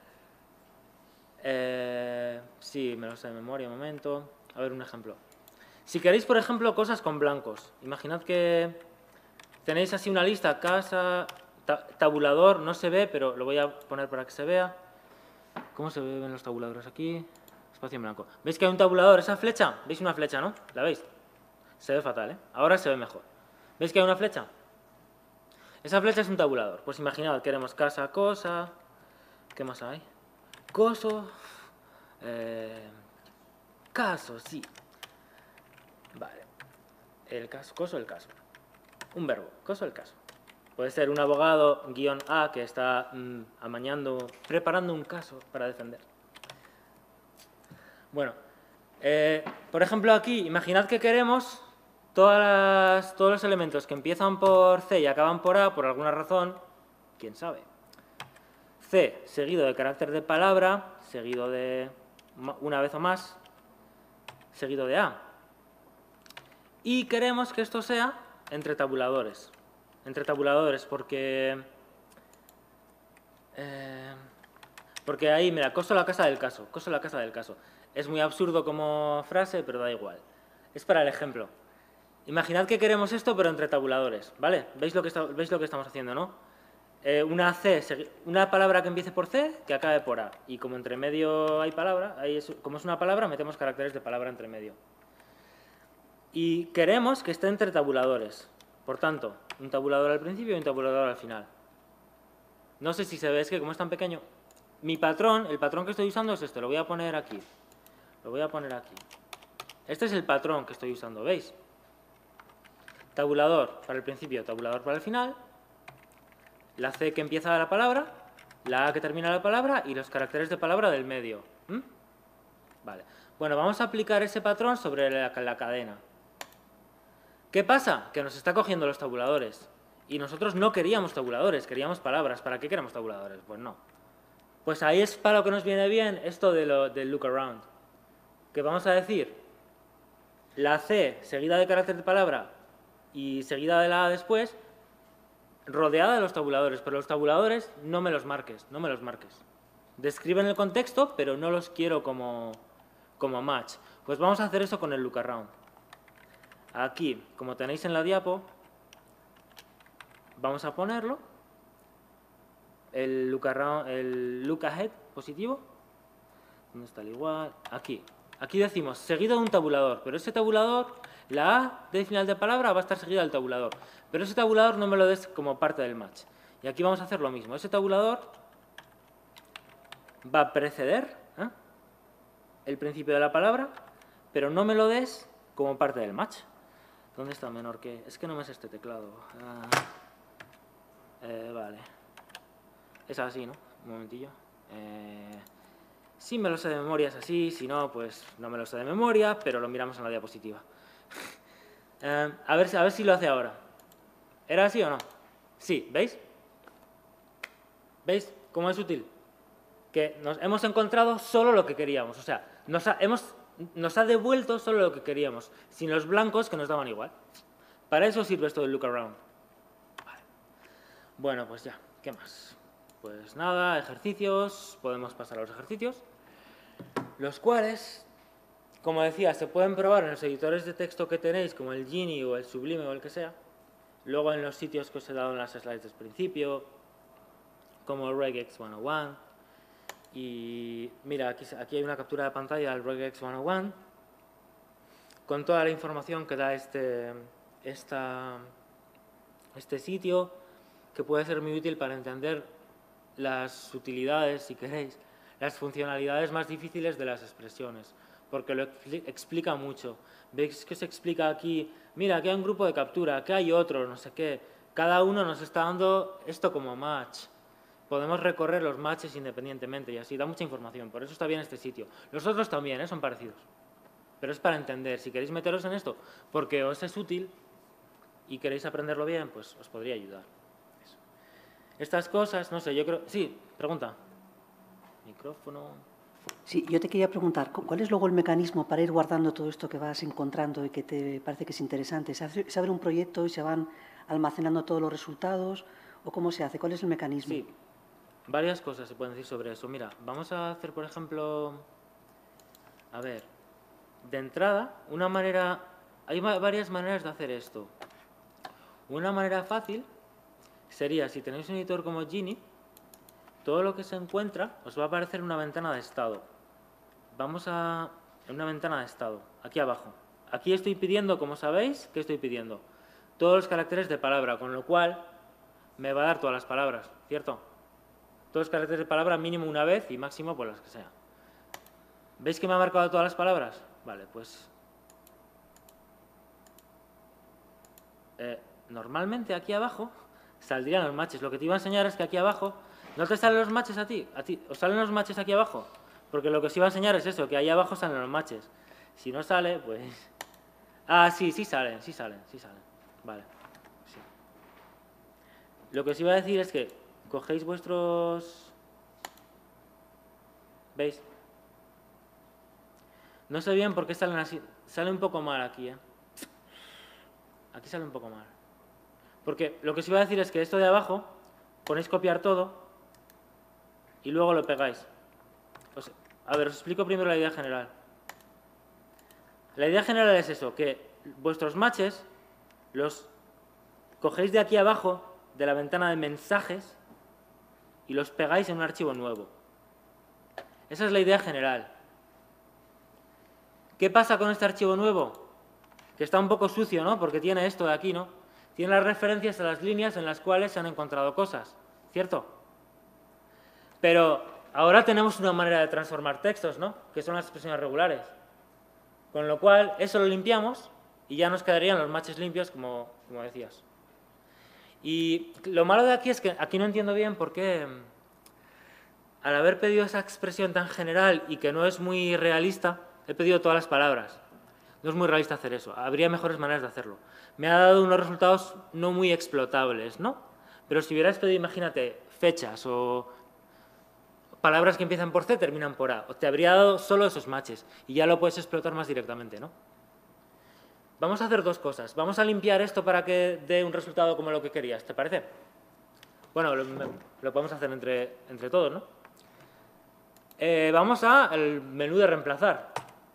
Eh, sí, me lo sé de memoria, un momento. A ver, un ejemplo. Si queréis, por ejemplo, cosas con blancos. Imaginad que tenéis así una lista, casa, ta tabulador, no se ve, pero lo voy a poner para que se vea. ¿Cómo se ven los tabuladores aquí? Espacio en blanco. ¿Veis que hay un tabulador? Esa flecha, ¿veis una flecha, no? ¿La veis? Se ve fatal, ¿eh? Ahora se ve mejor. ¿Veis que hay una flecha? Esa flecha es un tabulador. Pues imaginad, queremos casa, cosa... ¿Qué más hay? Coso... Eh, caso, sí. Vale. El caso, coso, el caso. Un verbo, coso, el caso. Puede ser un abogado, guión A, que está mmm, amañando, preparando un caso para defender. Bueno, eh, por ejemplo aquí, imaginad que queremos todas las- todos los elementos que empiezan por C y acaban por A, por alguna razón, quién sabe. C seguido de carácter de palabra, seguido de una vez o más, seguido de A. Y queremos que esto sea entre tabuladores. Entre tabuladores, porque... Eh, porque ahí, mira, coso la casa del caso, coso la casa del caso. Es muy absurdo como frase, pero da igual. Es para el ejemplo. Imaginad que queremos esto, pero entre tabuladores, ¿vale? ¿Veis lo que, está, ¿veis lo que estamos haciendo, no? Eh, una C, una palabra que empiece por C, que acabe por A. Y como entre medio hay palabra, ahí es, como es una palabra, metemos caracteres de palabra entre medio. Y queremos que esté entre tabuladores. Por tanto, un tabulador al principio y un tabulador al final. No sé si se ve, es que como es tan pequeño... Mi patrón, el patrón que estoy usando es este, lo voy a poner aquí. Lo voy a poner aquí. Este es el patrón que estoy usando, ¿veis? Tabulador para el principio, tabulador para el final. La C que empieza la palabra, la A que termina la palabra y los caracteres de palabra del medio. ¿Mm? Vale. Bueno, vamos a aplicar ese patrón sobre la, la cadena. ¿Qué pasa? Que nos está cogiendo los tabuladores. Y nosotros no queríamos tabuladores, queríamos palabras. ¿Para qué queremos tabuladores? Pues no. Pues ahí es para lo que nos viene bien esto de lo, del look around. Que vamos a decir, la C seguida de carácter de palabra y seguida de la A después, rodeada de los tabuladores. Pero los tabuladores no me los marques, no me los marques. Describen el contexto, pero no los quiero como, como match. Pues vamos a hacer eso con el look around. Aquí, como tenéis en la diapo, vamos a ponerlo. El look, around, el look ahead positivo. ¿Dónde está el igual? Aquí. Aquí decimos seguido de un tabulador, pero ese tabulador, la A de final de palabra va a estar seguida del tabulador. Pero ese tabulador no me lo des como parte del match. Y aquí vamos a hacer lo mismo. Ese tabulador va a preceder ¿eh? el principio de la palabra, pero no me lo des como parte del match. ¿Dónde está menor que? Es que no me es este teclado. Ah, eh, vale. Es así, ¿no? Un momentillo. Eh, si me lo sé de memoria es así, si no, pues no me lo sé de memoria, pero lo miramos en la diapositiva. eh, a, ver, a ver si lo hace ahora. ¿Era así o no? Sí, ¿veis? ¿Veis cómo es útil? Que nos hemos encontrado solo lo que queríamos. O sea, nos ha, hemos, nos ha devuelto solo lo que queríamos, sin los blancos que nos daban igual. Para eso sirve esto del look around. Vale. Bueno, pues ya, ¿qué más? Pues nada, ejercicios, podemos pasar a los ejercicios, los cuales, como decía, se pueden probar en los editores de texto que tenéis, como el Gini o el Sublime o el que sea, luego en los sitios que os he dado en las slides del principio, como regex ciento uno, y mira, aquí, aquí hay una captura de pantalla del regex ciento uno, con toda la información que da este, esta, este sitio, que puede ser muy útil para entender las utilidades, si queréis, las funcionalidades más difíciles de las expresiones, porque lo explica mucho. Veis que se explica aquí, mira, aquí hay un grupo de captura, aquí hay otro, no sé qué. Cada uno nos está dando esto como match. Podemos recorrer los matches independientemente y así, da mucha información. Por eso está bien este sitio. Los otros también, ¿eh? Son parecidos. Pero es para entender. Si queréis meteros en esto porque os es útil y queréis aprenderlo bien, pues os podría ayudar. Estas cosas, no sé, yo creo... Sí, pregunta. Micrófono... Sí, yo te quería preguntar, ¿cuál es luego el mecanismo para ir guardando todo esto que vas encontrando y que te parece que es interesante? ¿Se abre, se abre un proyecto y se van almacenando todos los resultados? ¿O cómo se hace? ¿Cuál es el mecanismo? Sí, varias cosas se pueden decir sobre eso. Mira, vamos a hacer, por ejemplo... A ver, de entrada, una manera... Hay varias maneras de hacer esto. Una manera fácil... sería, si tenéis un editor como Gini, todo lo que se encuentra os va a aparecer en una ventana de estado. Vamos a... en una ventana de estado, aquí abajo. Aquí estoy pidiendo, como sabéis, ¿qué estoy pidiendo? Todos los caracteres de palabra, con lo cual me va a dar todas las palabras, ¿cierto? Todos los caracteres de palabra mínimo una vez y máximo por las que sea. ¿Veis que me ha marcado todas las palabras? Vale, pues... Eh, normalmente aquí abajo... saldrían los matches. Lo que te iba a enseñar es que aquí abajo... ¿No te salen los matches a ti? ¿A ti? ¿Os salen los matches aquí abajo? Porque lo que os iba a enseñar es eso, que ahí abajo salen los matches. Si no sale, pues... Ah, sí, sí salen, sí salen, sí salen. Vale. Sí. Lo que os iba a decir es que cogéis vuestros... ¿Veis? No sé bien por qué salen así. Sale un poco mal aquí, ¿eh? Aquí sale un poco mal. Porque lo que os iba a decir es que esto de abajo, ponéis copiar todo y luego lo pegáis. Os- a ver, os explico primero la idea general. La idea general es eso, que vuestros matches los cogéis de aquí abajo, de la ventana de mensajes, y los pegáis en un archivo nuevo. Esa es la idea general. ¿Qué pasa con este archivo nuevo? Que está un poco sucio, ¿no? Porque tiene esto de aquí, ¿no? Tiene las referencias a las líneas en las cuales se han encontrado cosas, ¿cierto? Pero ahora tenemos una manera de transformar textos, ¿no? Que son las expresiones regulares. Con lo cual, eso lo limpiamos y ya nos quedarían los matches limpios, como, como decías. Y lo malo de aquí es que aquí no entiendo bien por qué, al haber pedido esa expresión tan general y que no es muy realista, he pedido todas las palabras. No es muy realista hacer eso. Habría mejores maneras de hacerlo. Me ha dado unos resultados no muy explotables, ¿no? Pero si hubieras pedido, imagínate, fechas o palabras que empiezan por C terminan por A, te habría dado solo esos matches y ya lo puedes explotar más directamente, ¿no? Vamos a hacer dos cosas. Vamos a limpiar esto para que dé un resultado como lo que querías, ¿te parece? Bueno, lo, lo podemos hacer entre, entre todos, ¿no? Eh, vamos al menú de reemplazar.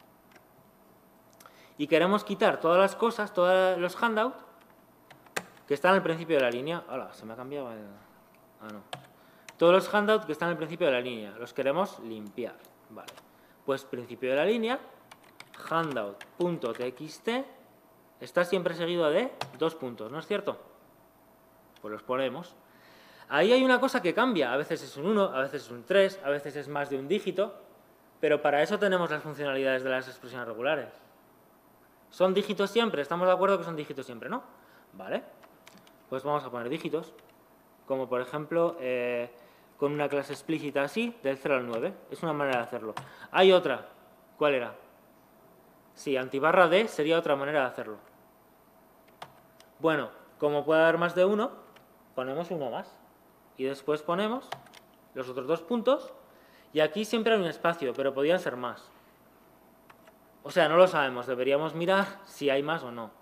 Y queremos quitar todas las cosas, todos los handouts que están al principio de la línea. Hola, se me ha cambiado el... Ah, no. Todos los handouts que están al principio de la línea. Los queremos limpiar. Vale. Pues principio de la línea, handout.txt está siempre seguido de dos puntos, ¿no es cierto? Pues los ponemos. Ahí hay una cosa que cambia. A veces es un uno, a veces es un tres, a veces es más de un dígito. Pero para eso tenemos las funcionalidades de las expresiones regulares. ¿Son dígitos siempre? ¿Estamos de acuerdo que son dígitos siempre, no? Vale. Pues vamos a poner dígitos. Como por ejemplo, eh, con una clase explícita así, del cero al nueve. Es una manera de hacerlo. Hay otra. ¿Cuál era? Sí, antibarra D sería otra manera de hacerlo. Bueno, como puede haber más de uno, ponemos uno más. Y después ponemos los otros dos puntos. Y aquí siempre hay un espacio, pero podrían ser más. O sea, no lo sabemos, deberíamos mirar si hay más o no.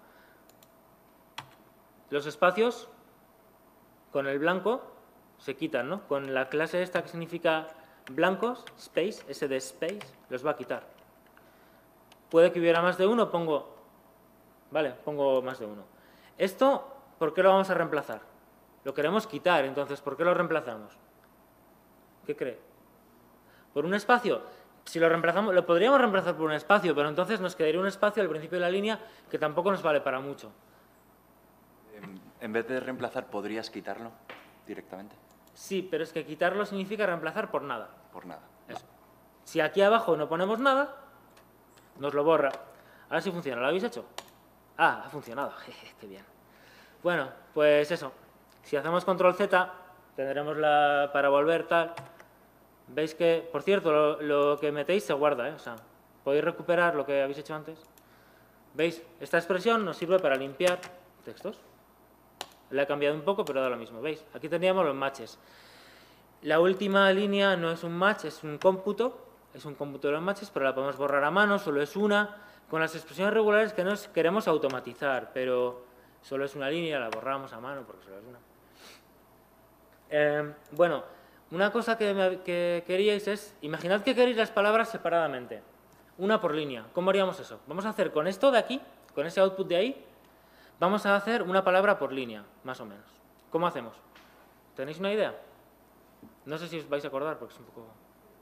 Los espacios con el blanco se quitan, ¿no? Con la clase esta que significa blancos, space, ese de space, los va a quitar. Puede que hubiera más de uno, pongo... Vale, pongo más de uno. Esto, ¿por qué lo vamos a reemplazar? Lo queremos quitar, entonces, ¿por qué lo reemplazamos? ¿Qué cree? ¿Por un espacio? Si lo reemplazamos, lo podríamos reemplazar por un espacio, pero entonces nos quedaría un espacio al principio de la línea que tampoco nos vale para mucho. En vez de reemplazar, ¿podrías quitarlo directamente? Sí, pero es que quitarlo significa reemplazar por nada. Por nada. Eso. Si aquí abajo no ponemos nada, nos lo borra. Ahora sí funciona. ¿Lo habéis hecho? Ah, ha funcionado. Jeje, qué bien. Bueno, pues eso. Si hacemos control Z, tendremos la para volver tal... Veis que, por cierto, lo, lo que metéis se guarda, ¿eh? O sea, podéis recuperar lo que habéis hecho antes. ¿Veis? Esta expresión nos sirve para limpiar textos. La he cambiado un poco, pero da lo mismo. ¿Veis? Aquí teníamos los matches. La última línea no es un match, es un cómputo. Es un cómputo de los matches, pero la podemos borrar a mano, solo es una. Con las expresiones regulares que nos queremos automatizar, pero solo es una línea, la borramos a mano porque solo es una. Eh, bueno... Una cosa que, me, que queríais es, imaginad que queréis las palabras separadamente, una por línea. ¿Cómo haríamos eso? Vamos a hacer con esto de aquí, con ese output de ahí, vamos a hacer una palabra por línea, más o menos. ¿Cómo hacemos? ¿Tenéis una idea? No sé si os vais a acordar porque es un poco...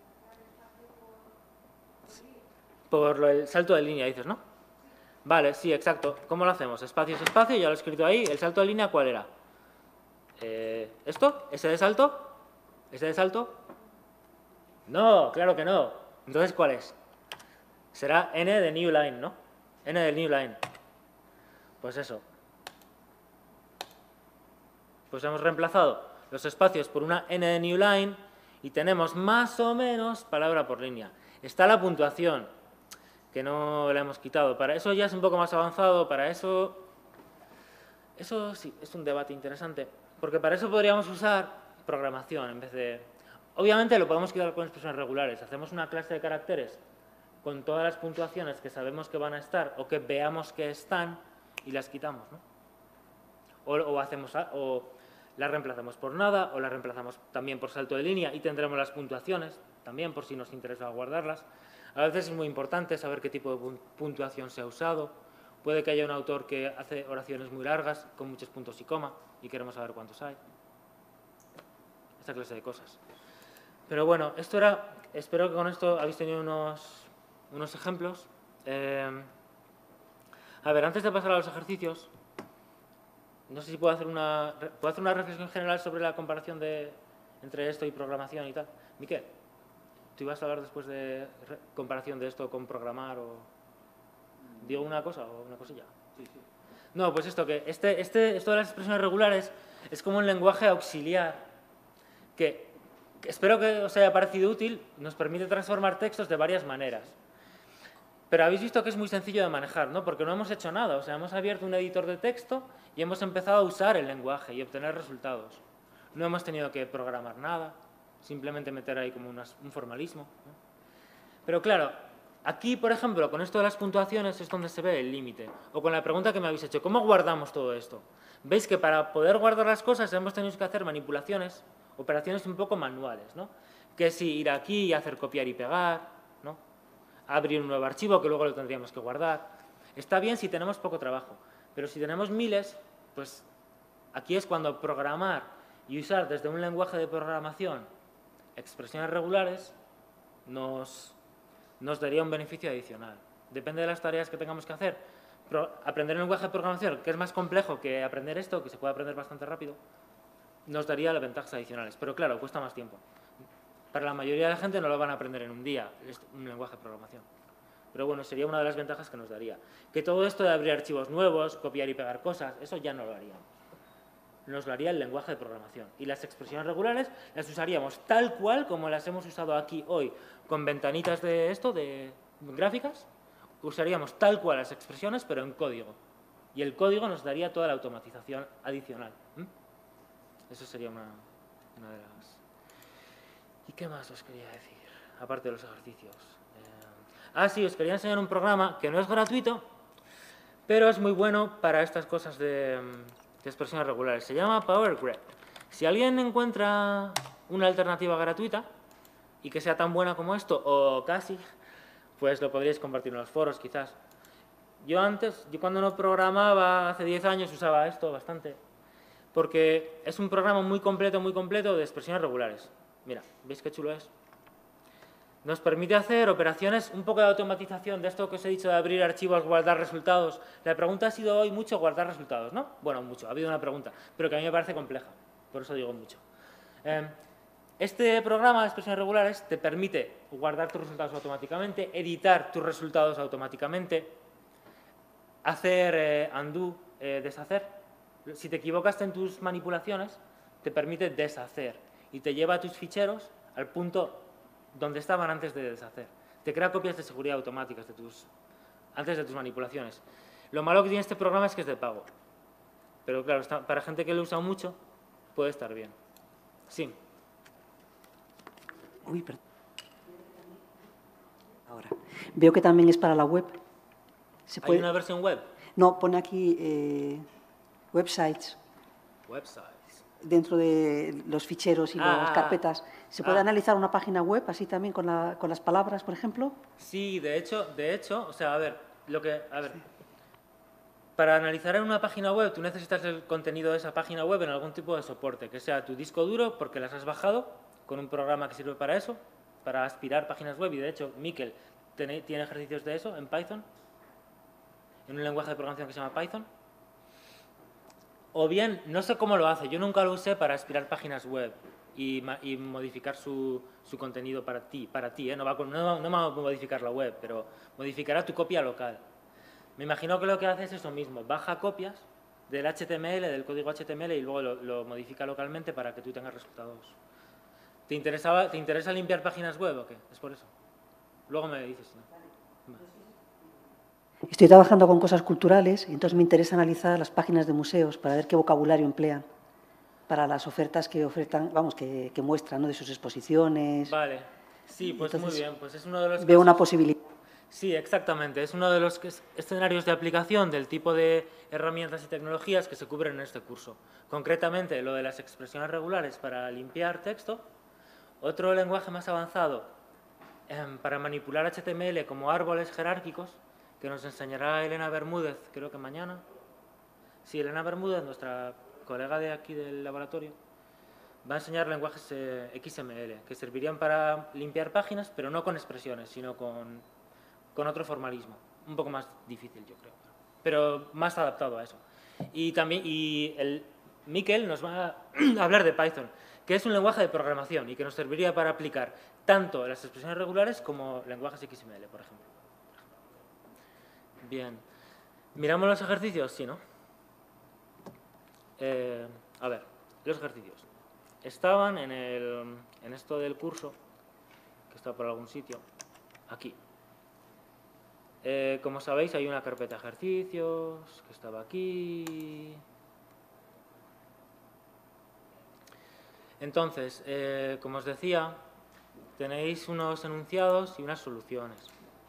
Por lo, el salto de línea, dices, ¿no? Vale, sí, exacto. ¿Cómo lo hacemos? Espacio es espacio, ya lo he escrito ahí. ¿El salto de línea cuál era? Eh, ¿Esto? ¿Ese de salto? ¿Ese de salto? No, claro que no. Entonces, ¿cuál es? Será n de new line, ¿no? N del new line. Pues eso. Pues hemos reemplazado los espacios por una n de new line y tenemos más o menos palabra por línea. Está la puntuación. que no la hemos quitado. Para eso ya es un poco más avanzado, para eso... Eso sí, es un debate interesante, porque para eso podríamos usar programación en vez de... Obviamente lo podemos quitar con expresiones regulares. Hacemos una clase de caracteres con todas las puntuaciones que sabemos que van a estar o que veamos que están y las quitamos, ¿no? O, o, hacemos, o las reemplazamos por nada, o las reemplazamos también por salto de línea y tendremos las puntuaciones también por si nos interesa guardarlas. A veces es muy importante saber qué tipo de puntuación se ha usado. Puede que haya un autor que hace oraciones muy largas con muchos puntos y coma y queremos saber cuántos hay. Esta clase de cosas. Pero bueno, esto era... Espero que con esto habéis tenido unos, unos ejemplos. Eh, a ver, antes de pasar a los ejercicios, no sé si puedo hacer una, puedo hacer una reflexión general sobre la comparación de, entre esto y programación y tal. Miquel, ¿tú ibas a hablar después de comparación de esto con programar o digo una cosa o una cosilla? Sí, sí. No, pues esto, que este, este, esto de las expresiones regulares es como un lenguaje auxiliar que, que espero que os haya parecido útil, nos permite transformar textos de varias maneras. Pero habéis visto que es muy sencillo de manejar, ¿no? Porque no hemos hecho nada, o sea, hemos abierto un editor de texto y hemos empezado a usar el lenguaje y obtener resultados. No hemos tenido que programar nada, simplemente meter ahí como unas, un formalismo, ¿no? Pero claro, aquí, por ejemplo, con esto de las puntuaciones es donde se ve el límite. O con la pregunta que me habéis hecho, ¿cómo guardamos todo esto? Veis que para poder guardar las cosas hemos tenido que hacer manipulaciones, operaciones un poco manuales, ¿no? Que si ir aquí y hacer copiar y pegar, ¿no? Abrir un nuevo archivo que luego lo tendríamos que guardar. Está bien si tenemos poco trabajo, pero si tenemos miles, pues aquí es cuando programar y usar desde un lenguaje de programación expresiones regulares nos, nos daría un beneficio adicional. Depende de las tareas que tengamos que hacer. Pero aprender el lenguaje de programación, que es más complejo que aprender esto, que se puede aprender bastante rápido, nos daría las ventajas adicionales. Pero claro, cuesta más tiempo. Para la mayoría de la gente no lo van a aprender en un día, es un lenguaje de programación. Pero bueno, sería una de las ventajas que nos daría. Que todo esto de abrir archivos nuevos, copiar y pegar cosas, eso ya no lo haríamos. Nos lo haría el lenguaje de programación. Y las expresiones regulares las usaríamos tal cual como las hemos usado aquí hoy, con ventanitas de esto, de gráficas. Usaríamos tal cual las expresiones, pero en código. Y el código nos daría toda la automatización adicional. ¿Mm? Eso sería una, una de las... ¿Y qué más os quería decir? Aparte de los ejercicios. Eh... Ah, sí, os quería enseñar un programa que no es gratuito, pero es muy bueno para estas cosas de, de expresiones regulares. Se llama PowerGrep. Si alguien encuentra una alternativa gratuita y que sea tan buena como esto, o casi, pues lo podríais compartir en los foros, quizás. Yo antes, yo cuando no programaba, hace diez años, usaba esto bastante, porque es un programa muy completo, muy completo de expresiones regulares. Mira, ¿veis qué chulo es? Nos permite hacer operaciones, un poco de automatización de esto que os he dicho de abrir archivos, guardar resultados. La pregunta ha sido hoy mucho guardar resultados, ¿no? Bueno, mucho, ha habido una pregunta, pero que a mí me parece compleja, por eso digo mucho. Eh, este programa de expresiones regulares te permite guardar tus resultados automáticamente, editar tus resultados automáticamente, hacer eh, undo, eh, deshacer. Si te equivocaste en tus manipulaciones, te permite deshacer y te lleva a tus ficheros al punto donde estaban antes de deshacer. Te crea copias de seguridad automáticas de tus, antes de tus manipulaciones. Lo malo que tiene este programa es que es de pago. Pero claro, está, para gente que lo usa mucho, puede estar bien. Sí. Uy, perdón. Ahora. Veo que también es para la web. ¿Se puede? ¿Hay una versión web? No, pone aquí eh, websites. Websites. Dentro de los ficheros y Ah, las carpetas. ¿Se puede ah. analizar una página web así también con, la, con las palabras, por ejemplo? Sí, de hecho, de hecho, o sea, a ver, lo que, a ver, para analizar en una página web, tú necesitas el contenido de esa página web en algún tipo de soporte, que sea tu disco duro, porque las has bajado, con un programa que sirve para eso, para aspirar páginas web, y de hecho, Miquel tiene, tiene ejercicios de eso en Python, en un lenguaje de programación que se llama Python. O bien, no sé cómo lo hace, yo nunca lo usé para aspirar páginas web y, y modificar su, su contenido para ti, para ti ¿eh? no, va con, no, no va a modificar la web, pero modificará tu copia local. Me imagino que lo que hace es eso mismo, baja copias del H T M L, del código H T M L y luego lo, lo modifica localmente para que tú tengas resultados. ¿Te, interesaba, ¿Te interesa limpiar páginas web o qué? Es por eso. Luego me dices, ¿no? Estoy trabajando con cosas culturales y entonces me interesa analizar las páginas de museos para ver qué vocabulario emplean para las ofertas que ofertan, vamos, que, que muestran, ¿no?, de sus exposiciones. Vale, sí, pues Entonces, muy bien, pues es uno de los Veo casos- una posibilidad. Sí, exactamente. Es uno de los que- escenarios de aplicación del tipo de herramientas y tecnologías que se cubren en este curso. Concretamente, lo de las expresiones regulares para limpiar texto. Otro lenguaje más avanzado em, para manipular H T M L como árboles jerárquicos, que nos enseñará Elena Bermúdez, creo que mañana. Sí, Elena Bermúdez, nuestra colega de aquí del laboratorio, va a enseñar lenguajes eh, X M L, que servirían para limpiar páginas, pero no con expresiones, sino con, con otro formalismo. Un poco más difícil, yo creo, pero más adaptado a eso. Y también y el Miquel nos va a hablar de Python, que es un lenguaje de programación y que nos serviría para aplicar tanto las expresiones regulares como lenguajes X M L, por ejemplo. Bien. ¿Miramos los ejercicios? Sí, ¿no? Eh, a ver, los ejercicios. Estaban en, el, en esto del curso, que está por algún sitio, aquí. Eh, como sabéis, hay una carpeta de ejercicios que estaba aquí. Entonces, eh, como os decía, tenéis unos enunciados y unas soluciones.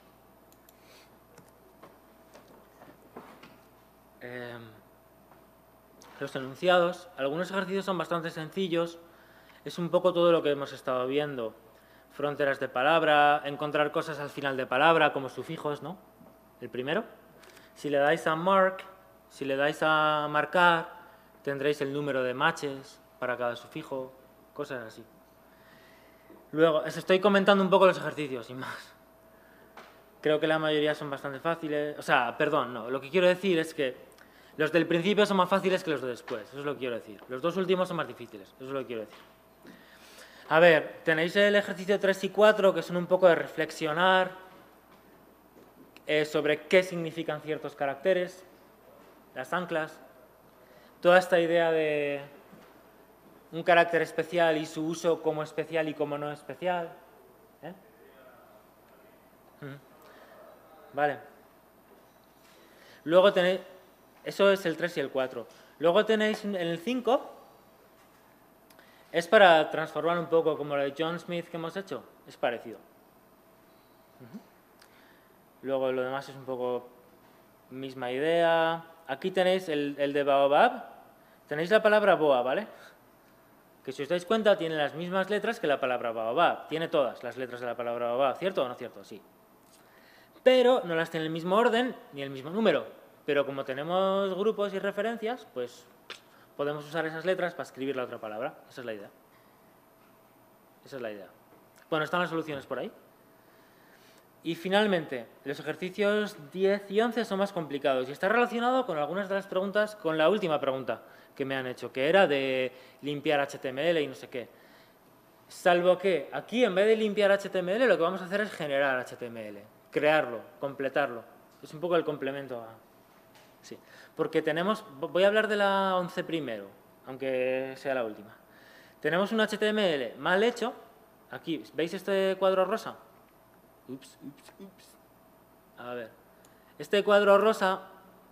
Eh, los enunciados, algunos ejercicios son bastante sencillos, es un poco todo lo que hemos estado viendo. Fronteras de palabra, encontrar cosas al final de palabra, como sufijos, ¿no? El primero. Si le dais a mark, si le dais a marcar, tendréis el número de matches para cada sufijo, cosas así. Luego, os estoy comentando un poco los ejercicios, sin más. Creo que la mayoría son bastante fáciles. O sea, perdón, no. Lo que quiero decir es que los del principio son más fáciles que los de después. Eso es lo que quiero decir. Los dos últimos son más difíciles. Eso es lo que quiero decir. A ver, tenéis el ejercicio tres y cuatro, que son un poco de reflexionar eh, sobre qué significan ciertos caracteres, las anclas, toda esta idea de un carácter especial y su uso como especial y como no especial. ¿Eh? Vale. Luego tenéis, eso es el tres y el cuatro. Luego tenéis en el cinco, es para transformar un poco como lo de John Smith que hemos hecho, es parecido. Luego lo demás es un poco misma idea. Aquí tenéis el, el de Baobab, tenéis la palabra boa, ¿vale? Que si os dais cuenta tiene las mismas letras que la palabra Baobab, tiene todas las letras de la palabra Baobab, ¿cierto o no cierto? Sí. Pero no las tiene el mismo orden ni el mismo número. Pero como tenemos grupos y referencias, pues podemos usar esas letras para escribir la otra palabra. Esa es la idea. Esa es la idea. Bueno, están las soluciones por ahí. Y finalmente, los ejercicios diez y once son más complicados y está relacionado con algunas de las preguntas, con la última pregunta que me han hecho, que era de limpiar H T M L y no sé qué. Salvo que aquí, en vez de limpiar H T M L, lo que vamos a hacer es generar H T M L, crearlo, completarlo. Es un poco el complemento a... Sí, porque tenemos... Voy a hablar de la once primero, aunque sea la última. Tenemos un H T M L mal hecho. Aquí, ¿veis este cuadro rosa? Ups, ups, ups. A ver. Este cuadro rosa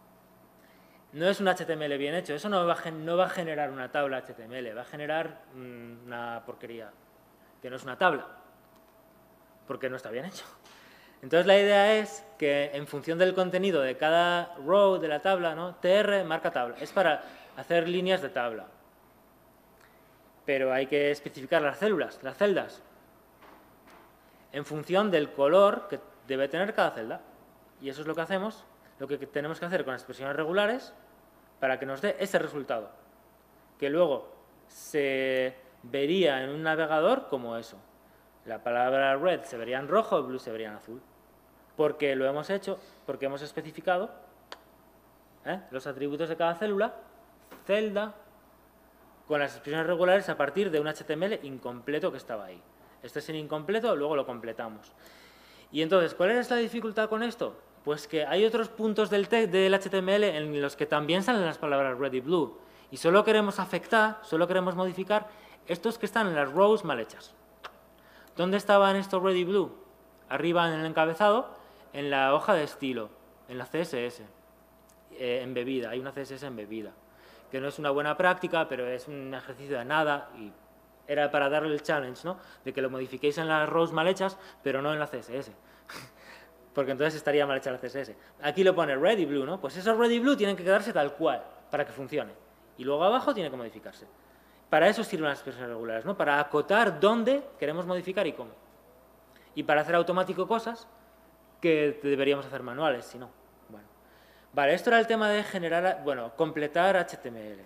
no es un H T M L bien hecho. Eso no va a, no va a generar una tabla H T M L. Va a generar mmm, una porquería que no es una tabla. Porque no está bien hecho. Entonces la idea es que en función del contenido de cada row de la tabla, ¿no? T R marca tabla. Es para hacer líneas de tabla. Pero hay que especificar las células, las celdas, en función del color que debe tener cada celda. Y eso es lo que hacemos, lo que tenemos que hacer con expresiones regulares para que nos dé ese resultado, que luego se vería en un navegador como eso. La palabra red se vería en rojo, blue se vería en azul. Porque lo hemos hecho, porque hemos especificado ¿eh? los atributos de cada célula, celda, con las expresiones regulares a partir de un H T M L incompleto que estaba ahí. Este es el incompleto, luego lo completamos. Y entonces, ¿cuál es la dificultad con esto? Pues que hay otros puntos del, del H T M L en los que también salen las palabras red y blue. Y solo queremos afectar, solo queremos modificar estos que están en las rows mal hechas. ¿Dónde estaban estos red y blue? Arriba en el encabezado, en la hoja de estilo. en la C S S, eh, embebida, hay una C S S embebida, que no es una buena práctica, pero es un ejercicio de nada y era para darle el challenge, ¿no? De que lo modifiquéis en las rows mal hechas, pero no en la C S S. Porque entonces estaría mal hecha la C S S. Aquí lo pone red y blue, ¿no? Pues esos red y blue tienen que quedarse tal cual para que funcione. Y luego abajo tiene que modificarse. Para eso sirven las expresiones regulares, ¿no? Para acotar dónde queremos modificar y cómo. Y para hacer automático cosas que deberíamos hacer manuales, si no. Bueno. Vale, esto era el tema de generar, bueno, completar H T M L.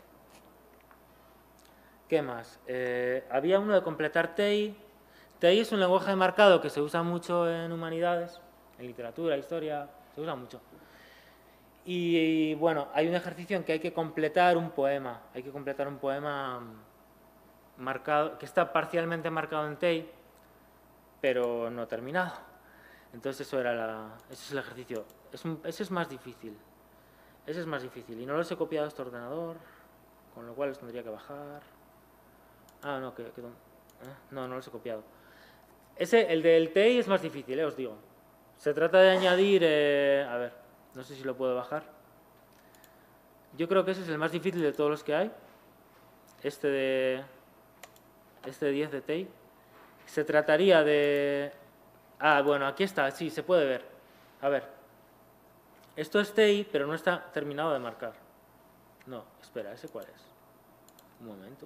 ¿Qué más? Eh, había uno de completar T I. T I es un lenguaje de marcado que se usa mucho en humanidades, en literatura, historia, se usa mucho. Y, y bueno, hay un ejercicio en que hay que completar un poema. Hay que completar un poema marcado, que está parcialmente marcado en T I, pero no terminado. Entonces eso era la, ese es el ejercicio. Es un, ese es más difícil. Ese es más difícil. Y no los he copiado a este ordenador, con lo cual los tendría que bajar. Ah, no, que, que, eh, no, no los he copiado. Ese, el del T I es más difícil, eh, os digo. Se trata de añadir, eh, a ver, no sé si lo puedo bajar. Yo creo que ese es el más difícil de todos los que hay. Este de, este de diez de T I. Se trataría de... Ah, bueno, aquí está, sí, se puede ver. A ver. Esto es T I, pero no está terminado de marcar. No, espera, ¿ese cuál es? Un momento.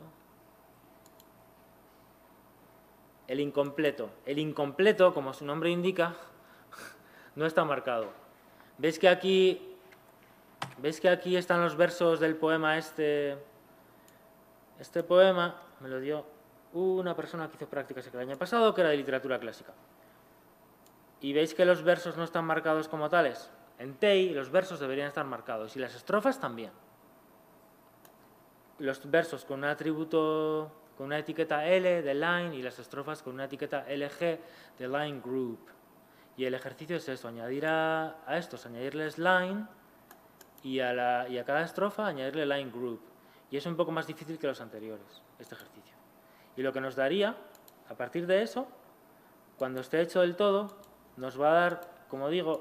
El incompleto. El incompleto, como su nombre indica, no está marcado. ¿Veis que aquí, ¿veis que aquí están los versos del poema este? Este poema me lo dio una persona que hizo prácticas el año pasado, que era de literatura clásica. ¿Y veis que los versos no están marcados como tales? En T I los versos deberían estar marcados y las estrofas también. Los versos con un atributo, con una etiqueta L de line y las estrofas con una etiqueta L G de line group. Y el ejercicio es eso, añadir a, a estos, añadirles line y a, la, y a cada estrofa añadirle line group. Y es un poco más difícil que los anteriores, este ejercicio. Y lo que nos daría, a partir de eso, cuando esté hecho del todo, nos va a dar, como digo,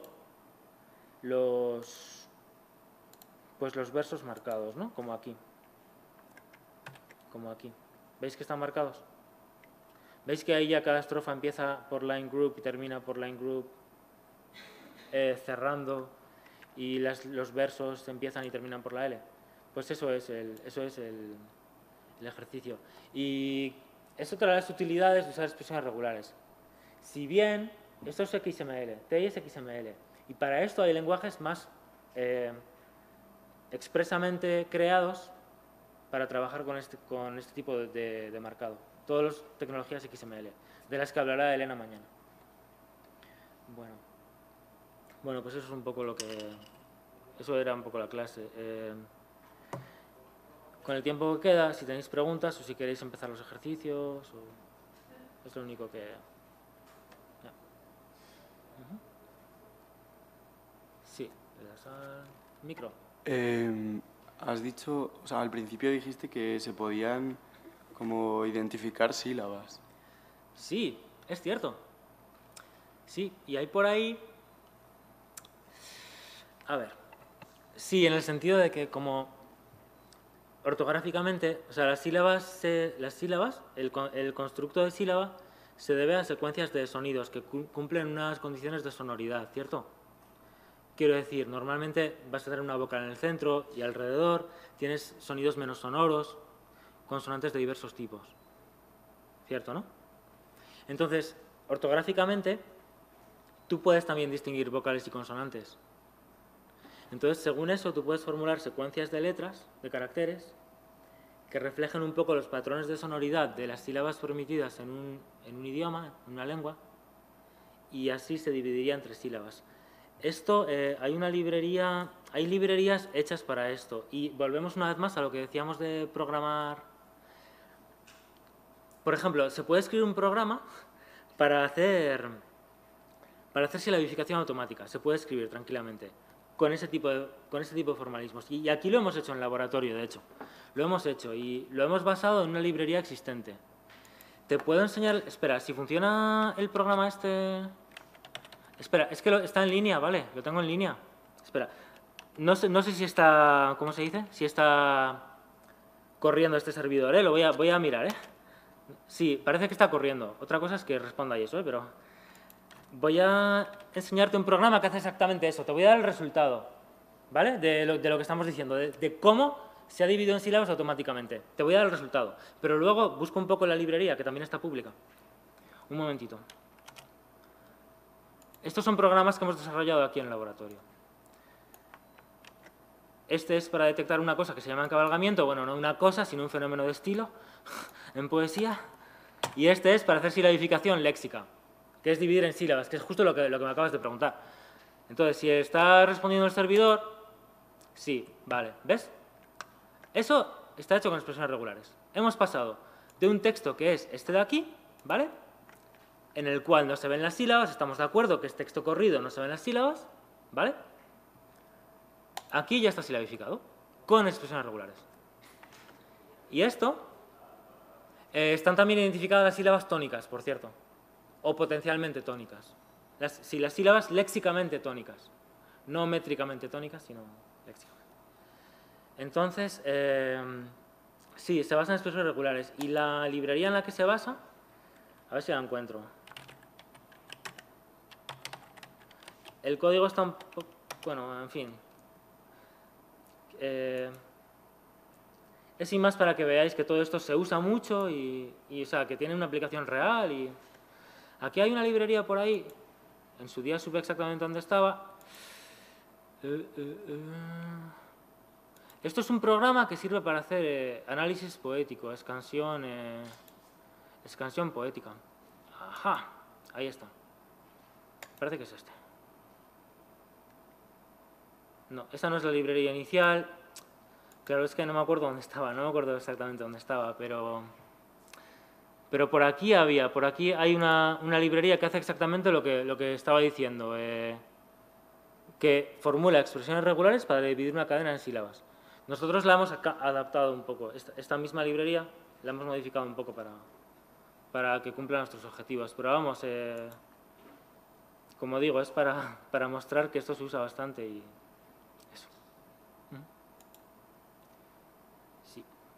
los, pues los versos marcados, ¿no? Como aquí. Como aquí. ¿Veis que están marcados? ¿Veis que ahí ya cada estrofa empieza por line group y termina por line group eh, cerrando y las, los versos empiezan y terminan por la L? Pues eso es el, eso es el, el ejercicio. Y es otra de las utilidades de usar expresiones regulares. Si bien esto es X M L, T I es X M L, y para esto hay lenguajes más eh, expresamente creados para trabajar con este, con este tipo de, de, de marcado. Todas las tecnologías X M L, de las que hablará Elena mañana. Bueno, bueno pues eso es un poco lo que... Eso era un poco la clase. Eh, con el tiempo que queda, si tenéis preguntas o si queréis empezar los ejercicios, o... es lo único que... Ya. Uh-huh. Sí, le das al micro. Eh, has dicho, o sea, al principio dijiste que se podían como identificar sílabas. Sí, es cierto. Sí, y hay por ahí... A ver, sí, en el sentido de que como ortográficamente, o sea, las sílabas, se, las sílabas el, el constructo de sílaba se debe a secuencias de sonidos que cu cumplen unas condiciones de sonoridad, ¿cierto? Quiero decir, normalmente vas a tener una vocal en el centro y alrededor tienes sonidos menos sonoros, consonantes de diversos tipos, ¿cierto, no? Entonces, ortográficamente, tú puedes también distinguir vocales y consonantes. Entonces, según eso, tú puedes formular secuencias de letras, de caracteres, que reflejen un poco los patrones de sonoridad de las sílabas permitidas en un, en un idioma, en una lengua, y así se dividiría entre sílabas. Esto, eh, hay una librería, hay librerías hechas para esto, y volvemos una vez más a lo que decíamos de programar. Por ejemplo, se puede escribir un programa para hacer, para hacer silabificación automática, se puede escribir tranquilamente. Con ese, tipo de, con ese tipo de formalismos. Y aquí lo hemos hecho en laboratorio, de hecho. Lo hemos hecho y lo hemos basado en una librería existente. Te puedo enseñar... Espera, si funciona el programa este... Espera, es que lo, está en línea, ¿vale? Lo tengo en línea. Espera. No sé, no sé si está... ¿Cómo se dice? Si está corriendo este servidor, ¿eh? Lo voy a, voy a mirar, ¿eh? Sí, parece que está corriendo. Otra cosa es que responda y eso, ¿eh? Pero voy a enseñarte un programa que hace exactamente eso. Te voy a dar el resultado, ¿vale? De lo, de lo que estamos diciendo, de, de cómo se ha dividido en sílabas automáticamente. Te voy a dar el resultado. Pero luego busco un poco en la librería, que también está pública. Un momentito. Estos son programas que hemos desarrollado aquí en el laboratorio. Este es para detectar una cosa que se llama encabalgamiento. Bueno, no una cosa, sino un fenómeno de estilo en poesía. Y este es para hacer silabificación léxica, que es dividir en sílabas, que es justo lo que, lo que me acabas de preguntar. Entonces, si está respondiendo el servidor, sí, vale, ¿ves? Eso está hecho con expresiones regulares. Hemos pasado de un texto que es este de aquí, ¿vale? En el cual no se ven las sílabas, estamos de acuerdo que es texto corrido, no se ven las sílabas, ¿vale? Aquí ya está silabificado, con expresiones regulares. Y esto, eh, están también identificadas las sílabas tónicas, por cierto, o potencialmente tónicas. Las, si las sílabas léxicamente tónicas, no métricamente tónicas, sino léxicamente. Entonces, eh, sí, se basa en expresiones regulares. Y la librería en la que se basa, a ver si la encuentro. El código está un poco, bueno, en fin. Eh, es sin más para que veáis que todo esto se usa mucho y, y o sea, que tiene una aplicación real. Y aquí hay una librería por ahí, en su día supe exactamente dónde estaba. Eh, eh, eh. Esto es un programa que sirve para hacer eh, análisis poético, escansión, eh, escansión poética. Ajá, ahí está. Parece que es este. No, esa no es la librería inicial. Claro, es que no me acuerdo dónde estaba, no me acuerdo exactamente dónde estaba, pero, pero por aquí había, por aquí hay una, una librería que hace exactamente lo que, lo que estaba diciendo, eh, que formula expresiones regulares para dividir una cadena en sílabas. Nosotros la hemos adaptado un poco, esta, esta misma librería la hemos modificado un poco para, para que cumpla nuestros objetivos, pero vamos, eh, como digo, es para, para mostrar que esto se usa bastante y eso. Sí.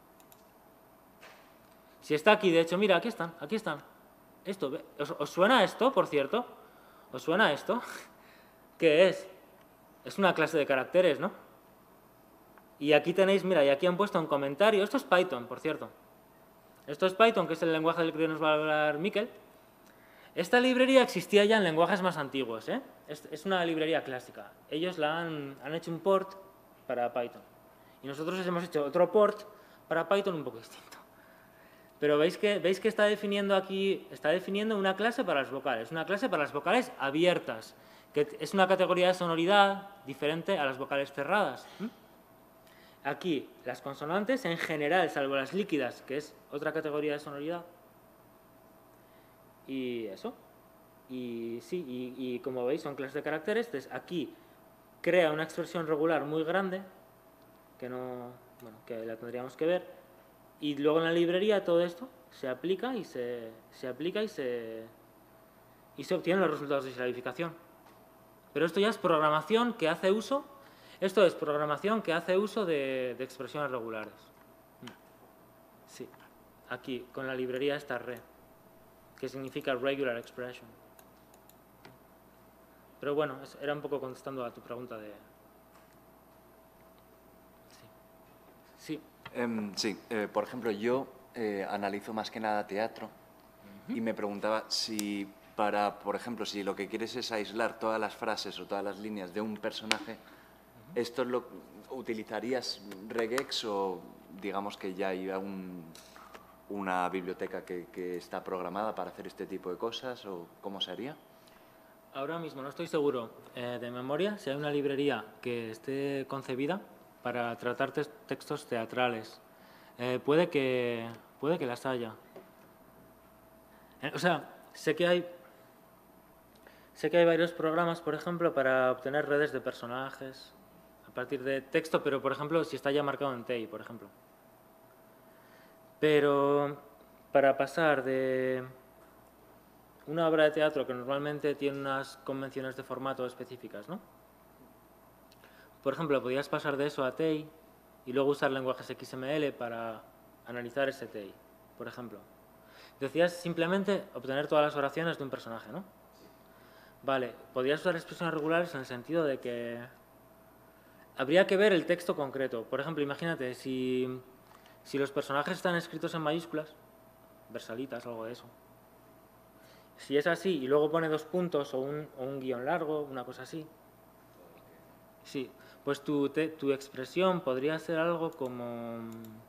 Si está aquí, de hecho, mira, aquí están, aquí están. Esto, ¿os, os suena esto, por cierto? ¿Os suena esto? ¿Qué es? Es una clase de caracteres, ¿no? Y aquí tenéis, mira, y aquí han puesto un comentario. Esto es Python, por cierto. Esto es Python, que es el lenguaje del que nos va a hablar Miquel. Esta librería existía ya en lenguajes más antiguos, ¿eh? Es, es una librería clásica. Ellos la han, han hecho un port para Python. Y nosotros hemos hecho otro port para Python un poco distinto. Pero veis que, veis que está definiendo aquí, está definiendo una clase para las vocales. Una clase para las vocales abiertas, que es una categoría de sonoridad diferente a las vocales cerradas. ¿Mm? Aquí, las consonantes en general, salvo las líquidas, que es otra categoría de sonoridad. Y eso. Y sí, y, y como veis son clases de caracteres. Entonces aquí crea una expresión regular muy grande, que no, bueno, que la tendríamos que ver. Y luego en la librería todo esto se aplica y se, se aplica y se, y se obtienen los resultados de silabificación. Pero esto ya es programación que hace uso. Esto es programación que hace uso de, de expresiones regulares. Sí, aquí, con la librería esta re, que significa Regular Expression. Pero bueno, era un poco contestando a tu pregunta de... Sí. Sí. Um, sí, eh, por ejemplo, yo eh, analizo más que nada teatro uh-huh. y me preguntaba si para, por ejemplo, si lo que quieres es aislar todas las frases o todas las líneas de un personaje, ¿esto lo utilizarías regex o digamos que ya hay un, una biblioteca que, que está programada para hacer este tipo de cosas o cómo se haría? Ahora mismo no estoy seguro eh, de memoria si hay una librería que esté concebida para tratar te textos teatrales. Eh, puede que, puede que las haya. Eh, o sea, sé que hay sé que hay varios programas, por ejemplo, para obtener redes de personajes a partir de texto, pero, por ejemplo, si está ya marcado en T E I, por ejemplo. Pero para pasar de una obra de teatro que normalmente tiene unas convenciones de formato específicas, ¿no? por ejemplo, podías pasar de eso a T E I y luego usar lenguajes X M L para analizar ese T E I, por ejemplo. Decías simplemente obtener todas las oraciones de un personaje, ¿no? Vale, podrías usar expresiones regulares en el sentido de que habría que ver el texto concreto. Por ejemplo, imagínate, si, si los personajes están escritos en mayúsculas, versalitas o algo de eso, si es así y luego pone dos puntos o un, o un guión largo, una cosa así, sí, pues tu, te, tu expresión podría ser algo como...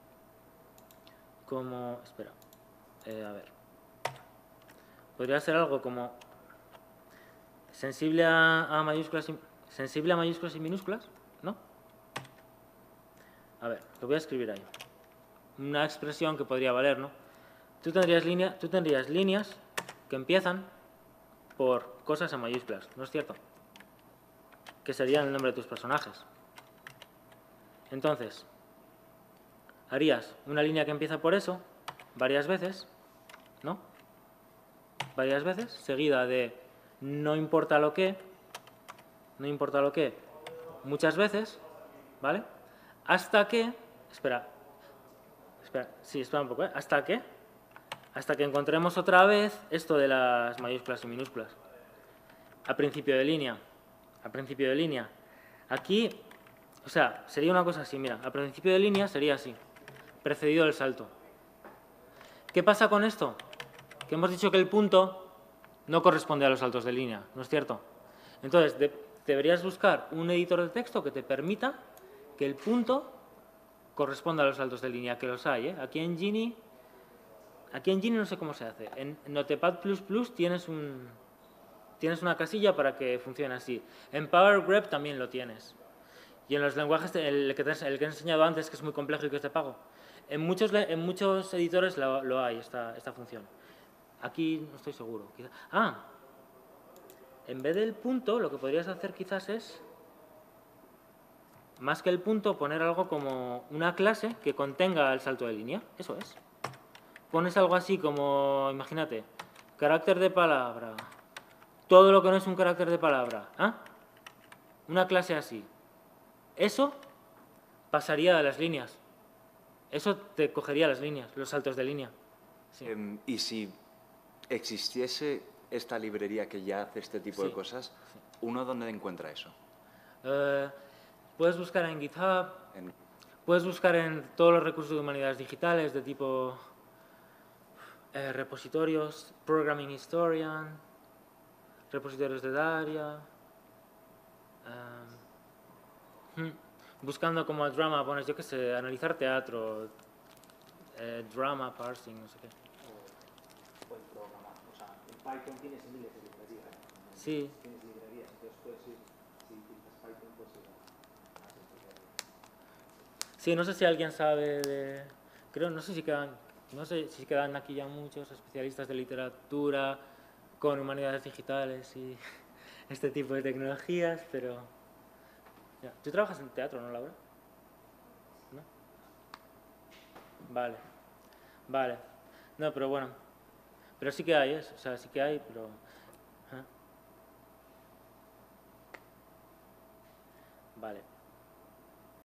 como... espera, eh, a ver. Podría ser algo como... sensible a, a mayúsculas y, sensible a mayúsculas y minúsculas, ¿no? A ver, lo voy a escribir ahí. Una expresión que podría valer, ¿no? Tú tendrías, línea, tú tendrías líneas que empiezan por cosas en mayúsculas, ¿no es cierto? Que serían el nombre de tus personajes. Entonces, harías una línea que empieza por eso varias veces, ¿no? Varias veces, seguida de no importa lo que, no importa lo que, muchas veces, ¿vale? Hasta que, espera, espera, sí, espera un poco, ¿eh? Hasta que, hasta que encontremos otra vez esto de las mayúsculas y minúsculas. A principio de línea, a principio de línea. Aquí, o sea, sería una cosa así, mira, a principio de línea sería así, precedido del salto. ¿Qué pasa con esto? Que hemos dicho que el punto no corresponde a los saltos de línea, ¿no es cierto? Entonces, de, deberías buscar un editor de texto que te permita que el punto corresponda a los saltos de línea, que los hay, ¿eh? Aquí en Gini, aquí en Gini no sé cómo se hace. En Notepad plus plus tienes un, tienes una casilla para que funcione así. En Power Grep también lo tienes. Y en los lenguajes, el que, te, el que he enseñado antes, que es muy complejo y que es de pago, en muchos, en muchos editores lo, lo hay, esta, esta función. Aquí no estoy seguro. Quizá. Ah, en vez del punto, lo que podrías hacer quizás es, más que el punto, poner algo como una clase que contenga el salto de línea. Eso es. Pones algo así como, imagínate, carácter de palabra. Todo lo que no es un carácter de palabra. ¿Ah? Una clase así. Eso pasaría a las líneas. Eso te cogería las líneas, los saltos de línea. Sí. Eh, y si existiese esta librería que ya hace este tipo Sí. de cosas, Sí. ¿uno dónde encuentra eso? Eh, puedes buscar en GitHub, En- puedes buscar en todos los recursos de humanidades digitales de tipo eh, repositorios, Programming Historian, repositorios de Daria. eh, hmm, buscando como drama, pones, yo qué sé, analizar teatro, eh, drama, parsing, no sé qué. Puedes programar. O sea, en Python tienes miles de librerías. Sí, Tienes librerías, entonces puedes ir, si utilizas Python, puedes ir a las librerías. sí, no sé si alguien sabe de... Creo, no sé si quedan, no sé si quedan aquí ya muchos especialistas de literatura con humanidades digitales y este tipo de tecnologías, pero... ya. ¿Tú trabajas en teatro, no, Laura? ¿No? Vale, vale. No, pero bueno, pero sí que hay, ¿eh? O sea, sí que hay, pero... ajá. Vale.